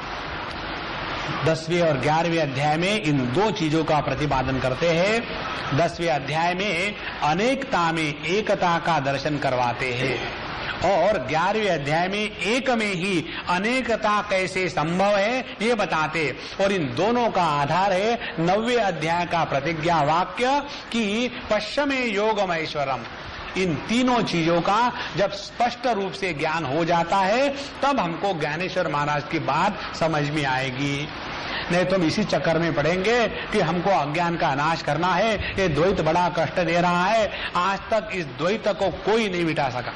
10वें और 11वें अध्याय में इन दो चीजों का प्रतिपादन करते हैं। 10वें अध्याय में अनेकता में एकता का दर्शन करवाते हैं, और 11वें अध्याय में एक में ही अनेकता कैसे संभव है ये बताते। और इन दोनों का आधार है 9वें अध्याय का प्रतिज्ञा वाक्य कि पश्चिमे योगमैश्वरम। इन तीनों चीजों का जब स्पष्ट रूप से ज्ञान हो जाता है, तब हमको ज्ञानेश्वर महाराज की बात समझ में आएगी। नहीं तो हम इसी चक्कर में पड़ेंगे कि हमको अज्ञान का नाश करना है, ये द्वैत बड़ा कष्ट दे रहा है। आज तक इस द्वैत को कोई नहीं मिटा सका,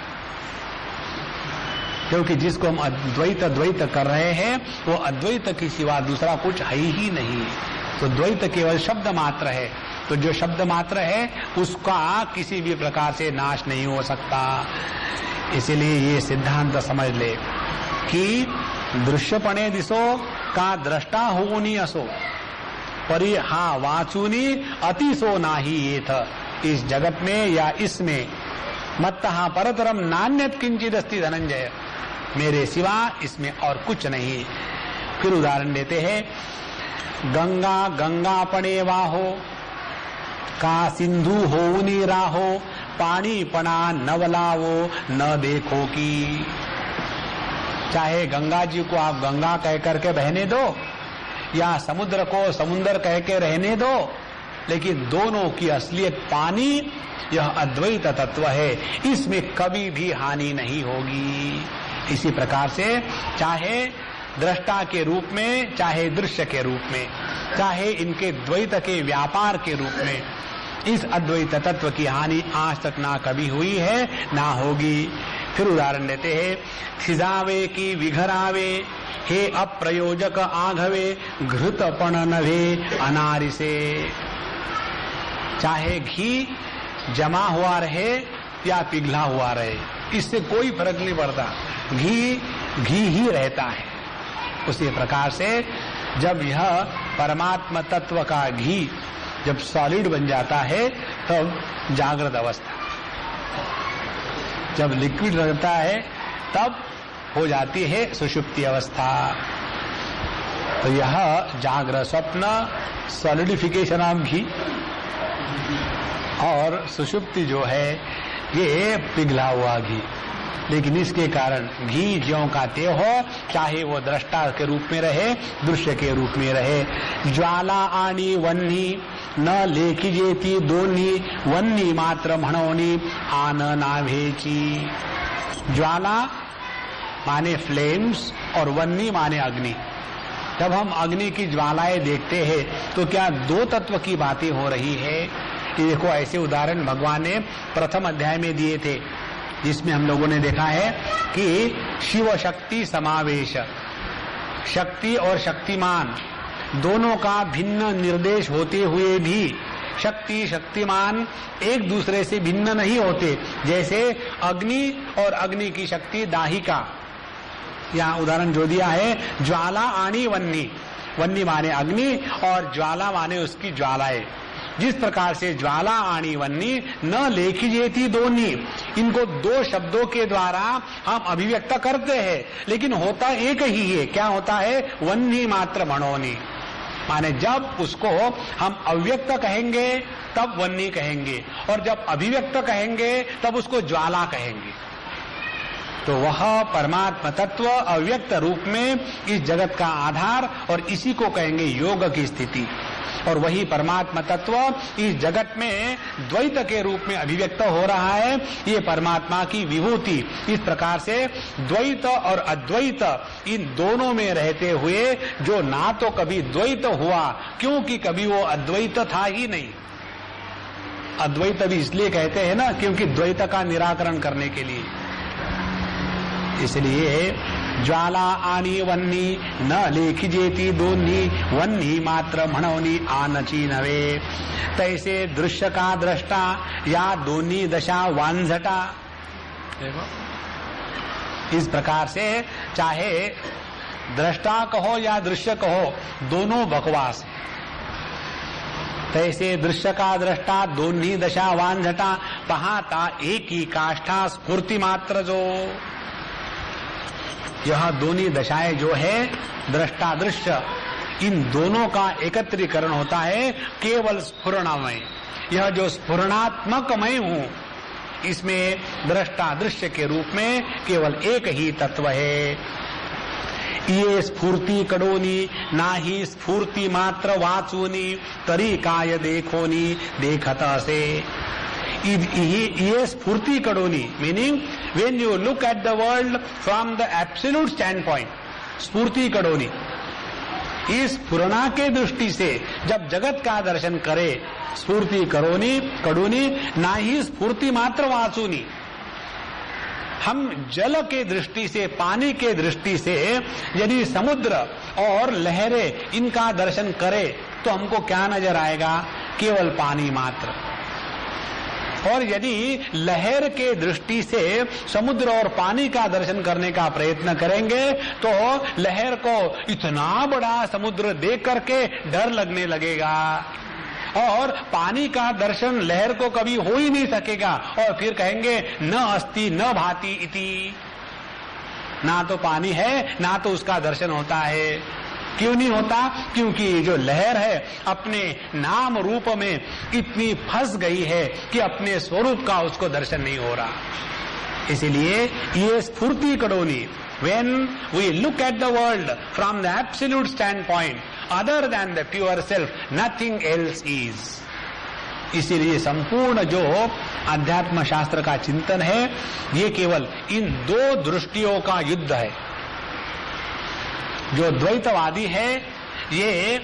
क्योंकि जिसको हम अद्वैत द्वैत कर रहे हैं, वो अद्वैत के सिवा दूसरा कुछ है ही नहीं। तो द्वैत केवल शब्द मात्र है, तो जो शब्द मात्र है उसका किसी भी प्रकार से नाश नहीं हो सकता। इसीलिए ये सिद्धांत समझ ले कि दृश्यपणे दिशो का दृष्टा होनी असो, परि हा वाचुनी अतिसो नाही येथ। इस जगत में या इसमें मत्तः परतरम नान्यत किंचित अस्ति धनंजय, मेरे सिवा इसमें और कुछ नहीं। फिर उदाहरण देते हैं, गंगा गंगापणे वाहो का सिंधु होनी राहो, पानी पना नवलावो न देखो की। चाहे गंगा जी को आप गंगा कह करके बहने दो, या समुद्र को समुद्र कह के रहने दो, लेकिन दोनों की असलियत पानी, यह अद्वैत तत्व है, इसमें कभी भी हानि नहीं होगी। इसी प्रकार से चाहे दृष्टा के रूप में, चाहे दृश्य के रूप में, चाहे इनके द्वैत के व्यापार के रूप में, इस अद्वैत तत्व की हानि आज तक ना कभी हुई है ना होगी। फिर उदाहरण देते हैं, खिजावे की विघरावे, हे अप्रयोजक आघवे, घृतपण नभे अनारिसे। चाहे घी जमा हुआ रहे या पिघला हुआ रहे, इससे कोई फर्क नहीं पड़ता, घी घी ही रहता है। उसी प्रकार से जब यह परमात्मा तत्व का घी जब सॉलिड बन जाता है, तब जागृत अवस्था, जब लिक्विड रहता है तब हो जाती है सुषुप्ति अवस्था। तो यह जागृत स्वप्न सॉलिडिफिकेशन ऑफ घी और सुषुप्ति जो है ये पिघला हुआ घी। लेकिन इसके कारण घी ज्यों का त्यों हो, चाहे वो दृष्टा के रूप में रहे, दृश्य के रूप में रहे। ज्वाला आनी वन्नी न लेखिजेती दोन्ही वन्नी मात्र म्हणोनी आन नाभेची। ज्वाला माने फ्लेम्स और वन्नी माने अग्नि। जब हम अग्नि की ज्वालाएं देखते हैं तो क्या दो तत्व की बातें हो रही है? ये देखो, ऐसे उदाहरण भगवान ने प्रथम अध्याय में दिए थे, जिसमें हम लोगों ने देखा है कि शिव शक्ति समावेश, शक्ति और शक्तिमान दोनों का भिन्न निर्देश होते हुए भी शक्ति शक्तिमान एक दूसरे से भिन्न नहीं होते। जैसे अग्नि और अग्नि की शक्ति दाहिका, यहाँ उदाहरण जो दिया है ज्वाला आनी वन्नी, वन्नी माने अग्नि और ज्वाला माने उसकी ज्वालाएं। जिस प्रकार से ज्वाला आनी वन्नी न लेखिजेती दोन्ही, इनको दो शब्दों के द्वारा हम अभिव्यक्त करते हैं, लेकिन होता एक ही है। क्या होता है? वन्नी मात्र मणोनी, माने जब उसको हम अव्यक्त कहेंगे तब वन्नी कहेंगे, और जब अभिव्यक्त कहेंगे तब उसको ज्वाला कहेंगे। तो वह परमात्मा तत्व अव्यक्त रूप में इस जगत का आधार, और इसी को कहेंगे योग की स्थिति। और वही परमात्मा तत्व इस जगत में द्वैत के रूप में अभिव्यक्त हो रहा है, ये परमात्मा की विभूति। इस प्रकार से द्वैत और अद्वैत इन दोनों में रहते हुए जो ना तो कभी द्वैत हुआ, क्योंकि कभी वो अद्वैत था ही नहीं। अद्वैत भी इसलिए कहते हैं ना, क्योंकि द्वैत का निराकरण करने के लिए। इसलिए ज्वाला आनी वन्नी न लेखिजेती दोन्ही वन्नी मात्र म्हणोनी आनची नवे। तैसे दृश्य का दृष्टा या दोन्ही दशा वांझटा। देखो, इस प्रकार से चाहे दृष्टा कहो या दृश्य कहो, दोनों बकवास है। तैसे दृश्य का दृष्टा दोन्ही दशा वांझटा, पहाता एक ही काष्ठा स्फूर्ति मात्र जो। यह दोनों दशाएं जो है दृष्टा दृश्य, इन दोनों का एकत्रीकरण होता है केवल स्फुरणामय। यह जो स्फुरणात्मकमय हूं, इसमें दृष्टा दृश्य के रूप में केवल एक ही तत्व है। ये स्फूर्ति कड़ोनी ना ही स्फूर्ति मात्र वाचूनी, तरी काय देखोनी देखत से। ये स्फूर्ति कड़ोनी meaning when you look at the world from the absolute standpoint, स्फूर्ति कड़ोनी, इस स्फुरना के दृष्टि से जब जगत का दर्शन करे, स्फूर्ति कड़ोनी कड़ोनी ना ही स्फूर्ति मात्र वाचूनी। हम जल के दृष्टि से, पानी के दृष्टि से यदि समुद्र और लहरें इनका दर्शन करें तो हमको क्या नजर आएगा? केवल पानी मात्र। और यदि लहर के दृष्टि से समुद्र और पानी का दर्शन करने का प्रयत्न करेंगे तो लहर को इतना बड़ा समुद्र देख करके डर लगने लगेगा, और पानी का दर्शन लहर को कभी हो ही नहीं सकेगा, और फिर कहेंगे न अस्ति न भाति इति। ना तो पानी है ना तो उसका दर्शन होता है। क्यों नहीं होता? क्योंकि जो लहर है अपने नाम रूप में इतनी फंस गई है कि अपने स्वरूप का उसको दर्शन नहीं हो रहा। इसीलिए ये स्फूर्ति कड़ोनी, when we look at the world from the absolute standpoint, other than the pure self, nothing else is. इसीलिए संपूर्ण जो अध्यात्म शास्त्र का चिंतन है, ये केवल इन दो दृष्टियों का युद्ध है। जो द्वैतवादी है ये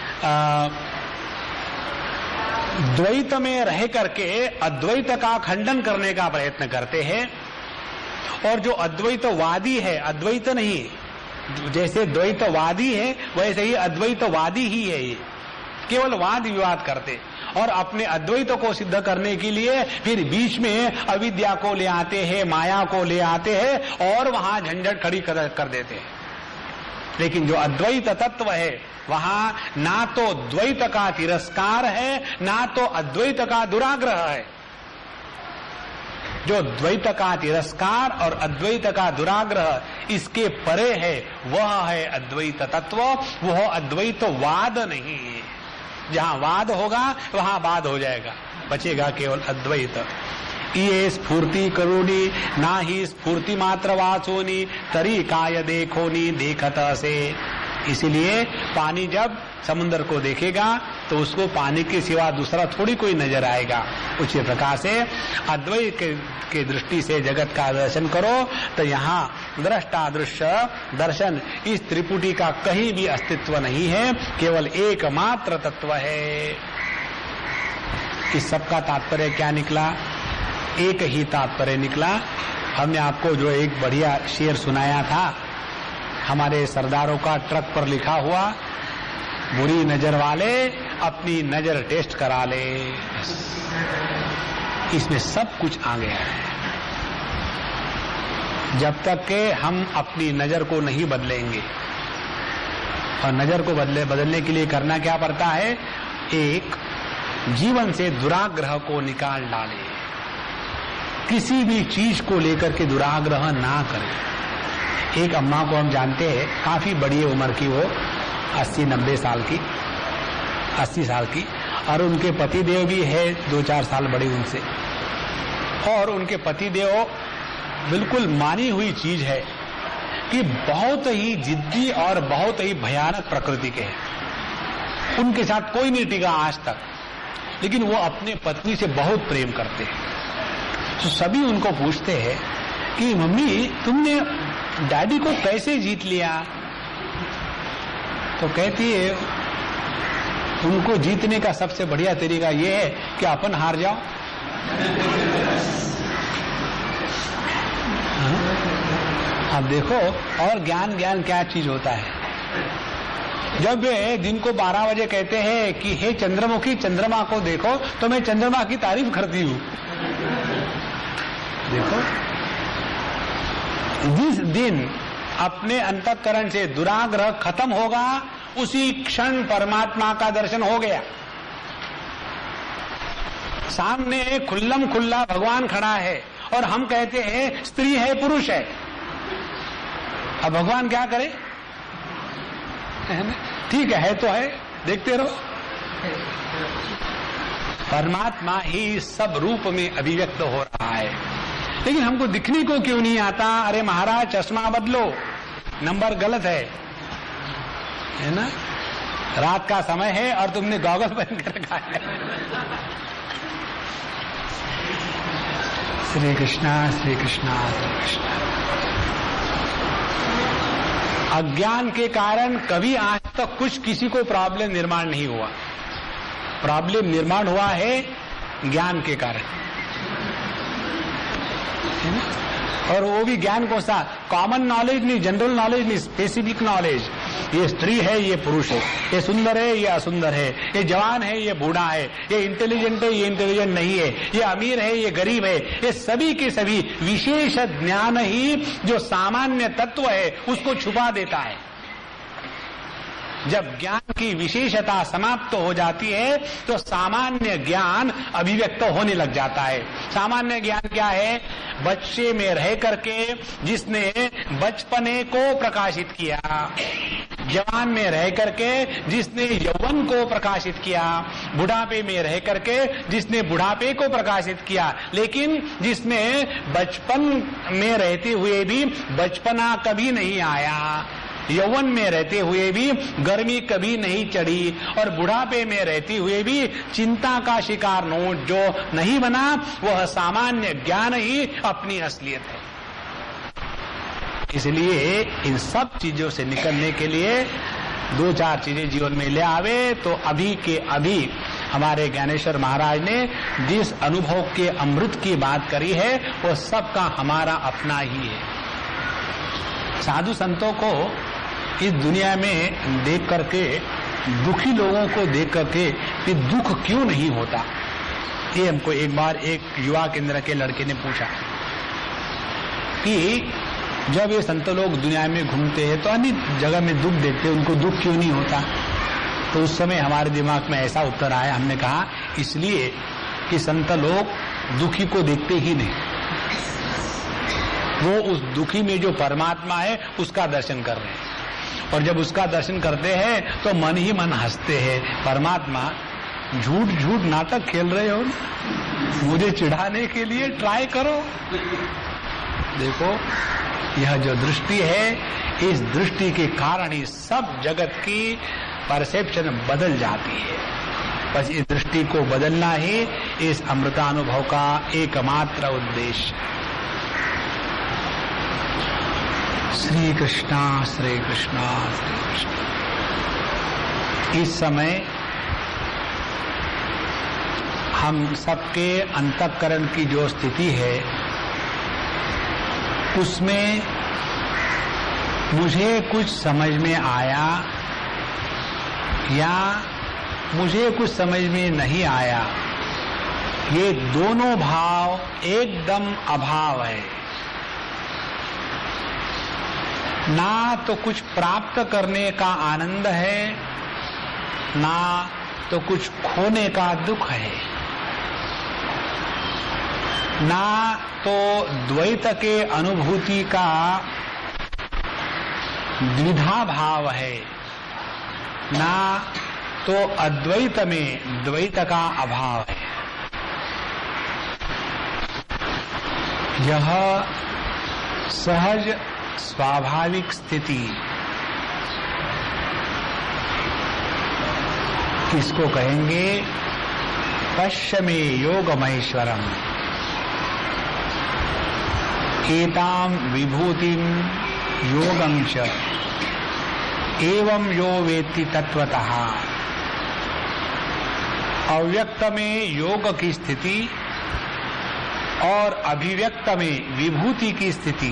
द्वैत में रह करके अद्वैत का खंडन करने का प्रयत्न करते हैं, और जो अद्वैतवादी है, अद्वैत नहीं, जैसे द्वैतवादी है वैसे ही अद्वैतवादी ही है। ये केवल वाद विवाद करते और अपने अद्वैत को सिद्ध करने के लिए फिर बीच में अविद्या को ले आते हैं, माया को ले आते हैं और वहां झंझट खड़ी कर देते हैं। लेकिन जो अद्वैत तत्व है वहां ना तो द्वैत का तिरस्कार है ना तो अद्वैत का दुराग्रह है। जो द्वैत का तिरस्कार और अद्वैत का दुराग्रह इसके परे है, वह है अद्वैत तत्व, वह अद्वैतवाद नहीं है। जहां वाद होगा वहां बाद हो जाएगा, बचेगा केवल अद्वैत। ये स्फूर्ति करुणी ना ही स्फूर्ति मात्र वाचोनी तरी काय देखोनी देखत से। इसीलिए पानी जब समुद्र को देखेगा तो उसको पानी के सिवा दूसरा थोड़ी कोई नजर आएगा। उसी प्रकार से अद्वैत के दृष्टि से जगत का दर्शन करो तो यहाँ दृष्टा दृश्य दर्शन इस त्रिपुटी का कहीं भी अस्तित्व नहीं है, केवल एकमात्र तत्व है। इस सब का तात्पर्य क्या निकला? एक ही तात्पर्य निकला। हमने आपको जो एक बढ़िया शेर सुनाया था हमारे सरदारों का, ट्रक पर लिखा हुआ, बुरी नजर वाले अपनी नजर टेस्ट करा ले। इसमें सब कुछ आ गया है। जब तक के हम अपनी नजर को नहीं बदलेंगे, और नजर को बदलने के लिए करना क्या पड़ता है? एक, जीवन से दुराग्रह को निकाल डाले। किसी भी चीज को लेकर के दुराग्रह ना करें। एक अम्मा को हम जानते हैं, काफी बड़ी उम्र की, वो 80-90 साल की, 80 साल की, और उनके पतिदेव भी है 2-4 साल बड़े उनसे। और उनके पतिदेव बिल्कुल मानी हुई चीज है कि बहुत ही जिद्दी और बहुत ही भयानक प्रकृति के हैं। उनके साथ कोई नहीं टिका आज तक, लेकिन वो अपने पत्नी से बहुत प्रेम करते हैं। तो सभी उनको पूछते हैं कि मम्मी तुमने डैडी को कैसे जीत लिया? तो कहती है उनको जीतने का सबसे बढ़िया तरीका ये है कि अपन हार जाओ। अब देखो और ज्ञान क्या चीज होता है। जब वे दिन को 12 बजे कहते हैं कि हे चंद्रमुखी चंद्रमा को देखो, तो मैं चंद्रमा की तारीफ करती हूं। देखो, जिस दिन अपने अंतःकरण से दुराग्रह खत्म होगा उसी क्षण परमात्मा का दर्शन हो गया। सामने खुल्लम खुल्ला भगवान खड़ा है और हम कहते हैं स्त्री है पुरुष है। अब भगवान क्या करे? ठीक है तो है, देखते रहो। परमात्मा ही सब रूप में अभिव्यक्त हो रहा है, लेकिन हमको दिखने को क्यों नहीं आता? अरे महाराज चश्मा बदलो, नंबर गलत है ना? रात का समय है और तुमने गॉगल पहन कर रखा है। श्री कृष्णा श्री कृष्णा श्री कृष्णा। अज्ञान के कारण कभी आज तक कुछ किसी को प्रॉब्लम निर्माण नहीं हुआ। प्रॉब्लम निर्माण हुआ है ज्ञान के कारण, है ना? और वो भी ज्ञान कौन सा? कॉमन नॉलेज नहीं, जनरल नॉलेज नहीं, स्पेसिफिक नॉलेज। ये स्त्री है, ये पुरुष है, ये सुंदर है, ये असुंदर है, ये जवान है, ये बूढ़ा है, ये इंटेलिजेंट है, ये इंटेलिजेंट नहीं है, ये अमीर है, ये गरीब है। ये सभी के सभी विशेष ज्ञान ही जो सामान्य तत्व है उसको छुपा देता है। जब ज्ञान की विशेषता समाप्त हो जाती है तो सामान्य ज्ञान अभिव्यक्त होने लग जाता है। सामान्य ज्ञान क्या है? बच्चे में रह करके जिसने बचपने को प्रकाशित किया, जवान में रह करके जिसने यौवन को प्रकाशित किया, बुढ़ापे में रह करके जिसने बुढ़ापे को प्रकाशित किया, लेकिन जिसने बचपन में रहते हुए भी बचपना कभी नहीं आया, यौवन में रहते हुए भी गर्मी कभी नहीं चढ़ी, और बुढ़ापे में रहते हुए भी चिंता का शिकार नोट जो नहीं बना, वह सामान्य ज्ञान ही अपनी असलियत है। इसलिए इन सब चीजों से निकलने के लिए 2-4 चीजें जीवन में ले आवे तो अभी के अभी हमारे ज्ञानेश्वर महाराज ने जिस अनुभव के अमृत की बात करी है वो सबका हमारा अपना ही है। साधु संतों को इस दुनिया में देख करके, दुखी लोगों को देख करके कि दुख क्यों नहीं होता, ये हमको एक बार एक युवा केंद्र के लड़के ने पूछा कि जब ये संत लोग दुनिया में घूमते हैं तो अनेक जगह में दुख देखते हैं, उनको दुख क्यों नहीं होता? तो उस समय हमारे दिमाग में ऐसा उत्तर आया, हमने कहा इसलिए कि संत लोग दुखी को देखते ही नहीं। वो उस दुखी में जो परमात्मा है उसका दर्शन कर रहे हैं। और जब उसका दर्शन करते हैं तो मन ही मन हंसते हैं, परमात्मा झूठ झूठ नाटक खेल रहे हो, मुझे चिढ़ाने के लिए ट्राई करो। देखो यह जो दृष्टि है, इस दृष्टि के कारण ही सब जगत की परसेप्शन बदल जाती है। बस इस दृष्टि को बदलना ही इस अमृतानुभव का एकमात्र उद्देश्य। श्री कृष्णा श्री कृष्णा श्री कृष्णा। इस समय हम सबके अंतःकरण की जो स्थिति है उसमें मुझे कुछ समझ में आया या मुझे कुछ समझ में नहीं आया, ये दोनों भाव एकदम अभाव है। ना तो कुछ प्राप्त करने का आनंद है, ना तो कुछ खोने का दुख है, ना तो द्वैत के अनुभूति का द्विधा भाव है, ना तो अद्वैत में द्वैत का अभाव है। यह सहज स्वाभाविक स्थिति, इसको कहेंगे पश्य में योगमैश्वरम। एताम विभूतिम योगं च एवं यो वेत्ति तत्वतः। अव्यक्त में योग की स्थिति और अभिव्यक्त में विभूति की स्थिति,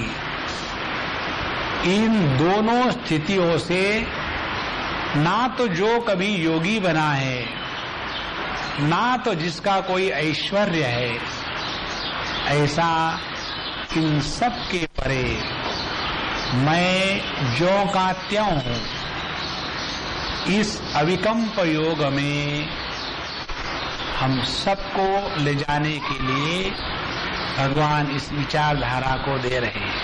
इन दोनों स्थितियों से ना तो जो कभी योगी बना है, ना तो जिसका कोई ऐश्वर्य है, ऐसा इन सब के परे मैं ज्यों का त्यों हूं। इस अविकल्प योग में हम सबको ले जाने के लिए भगवान इस विचारधारा को दे रहे हैं।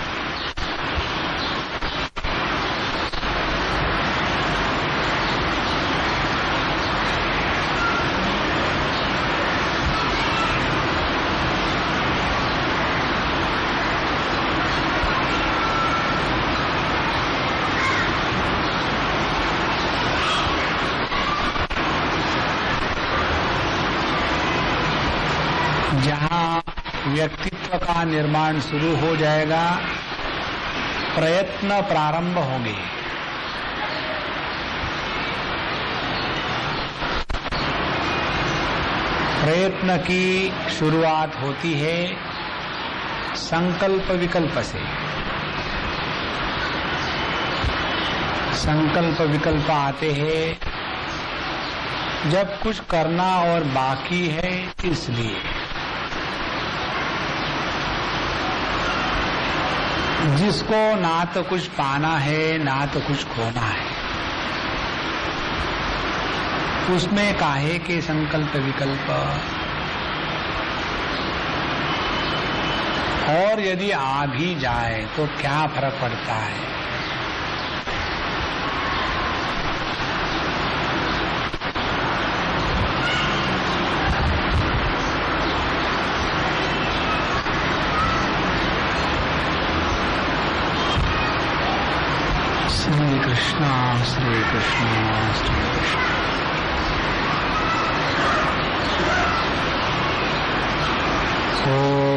जहां व्यक्तित्व का निर्माण शुरू हो जाएगा, प्रयत्न प्रारंभ होंगे। प्रयत्न की शुरुआत होती है संकल्प विकल्प से। संकल्प विकल्प आते हैं जब कुछ करना और बाकी है, इसलिए जिसको ना तो कुछ पाना है ना तो कुछ खोना है, उसमें काहे के संकल्प विकल्प। और यदि आ भी जाए तो क्या फर्क पड़ता है। श्री कृष्णा श्री कृष्णा श्री कृष्ण। ओ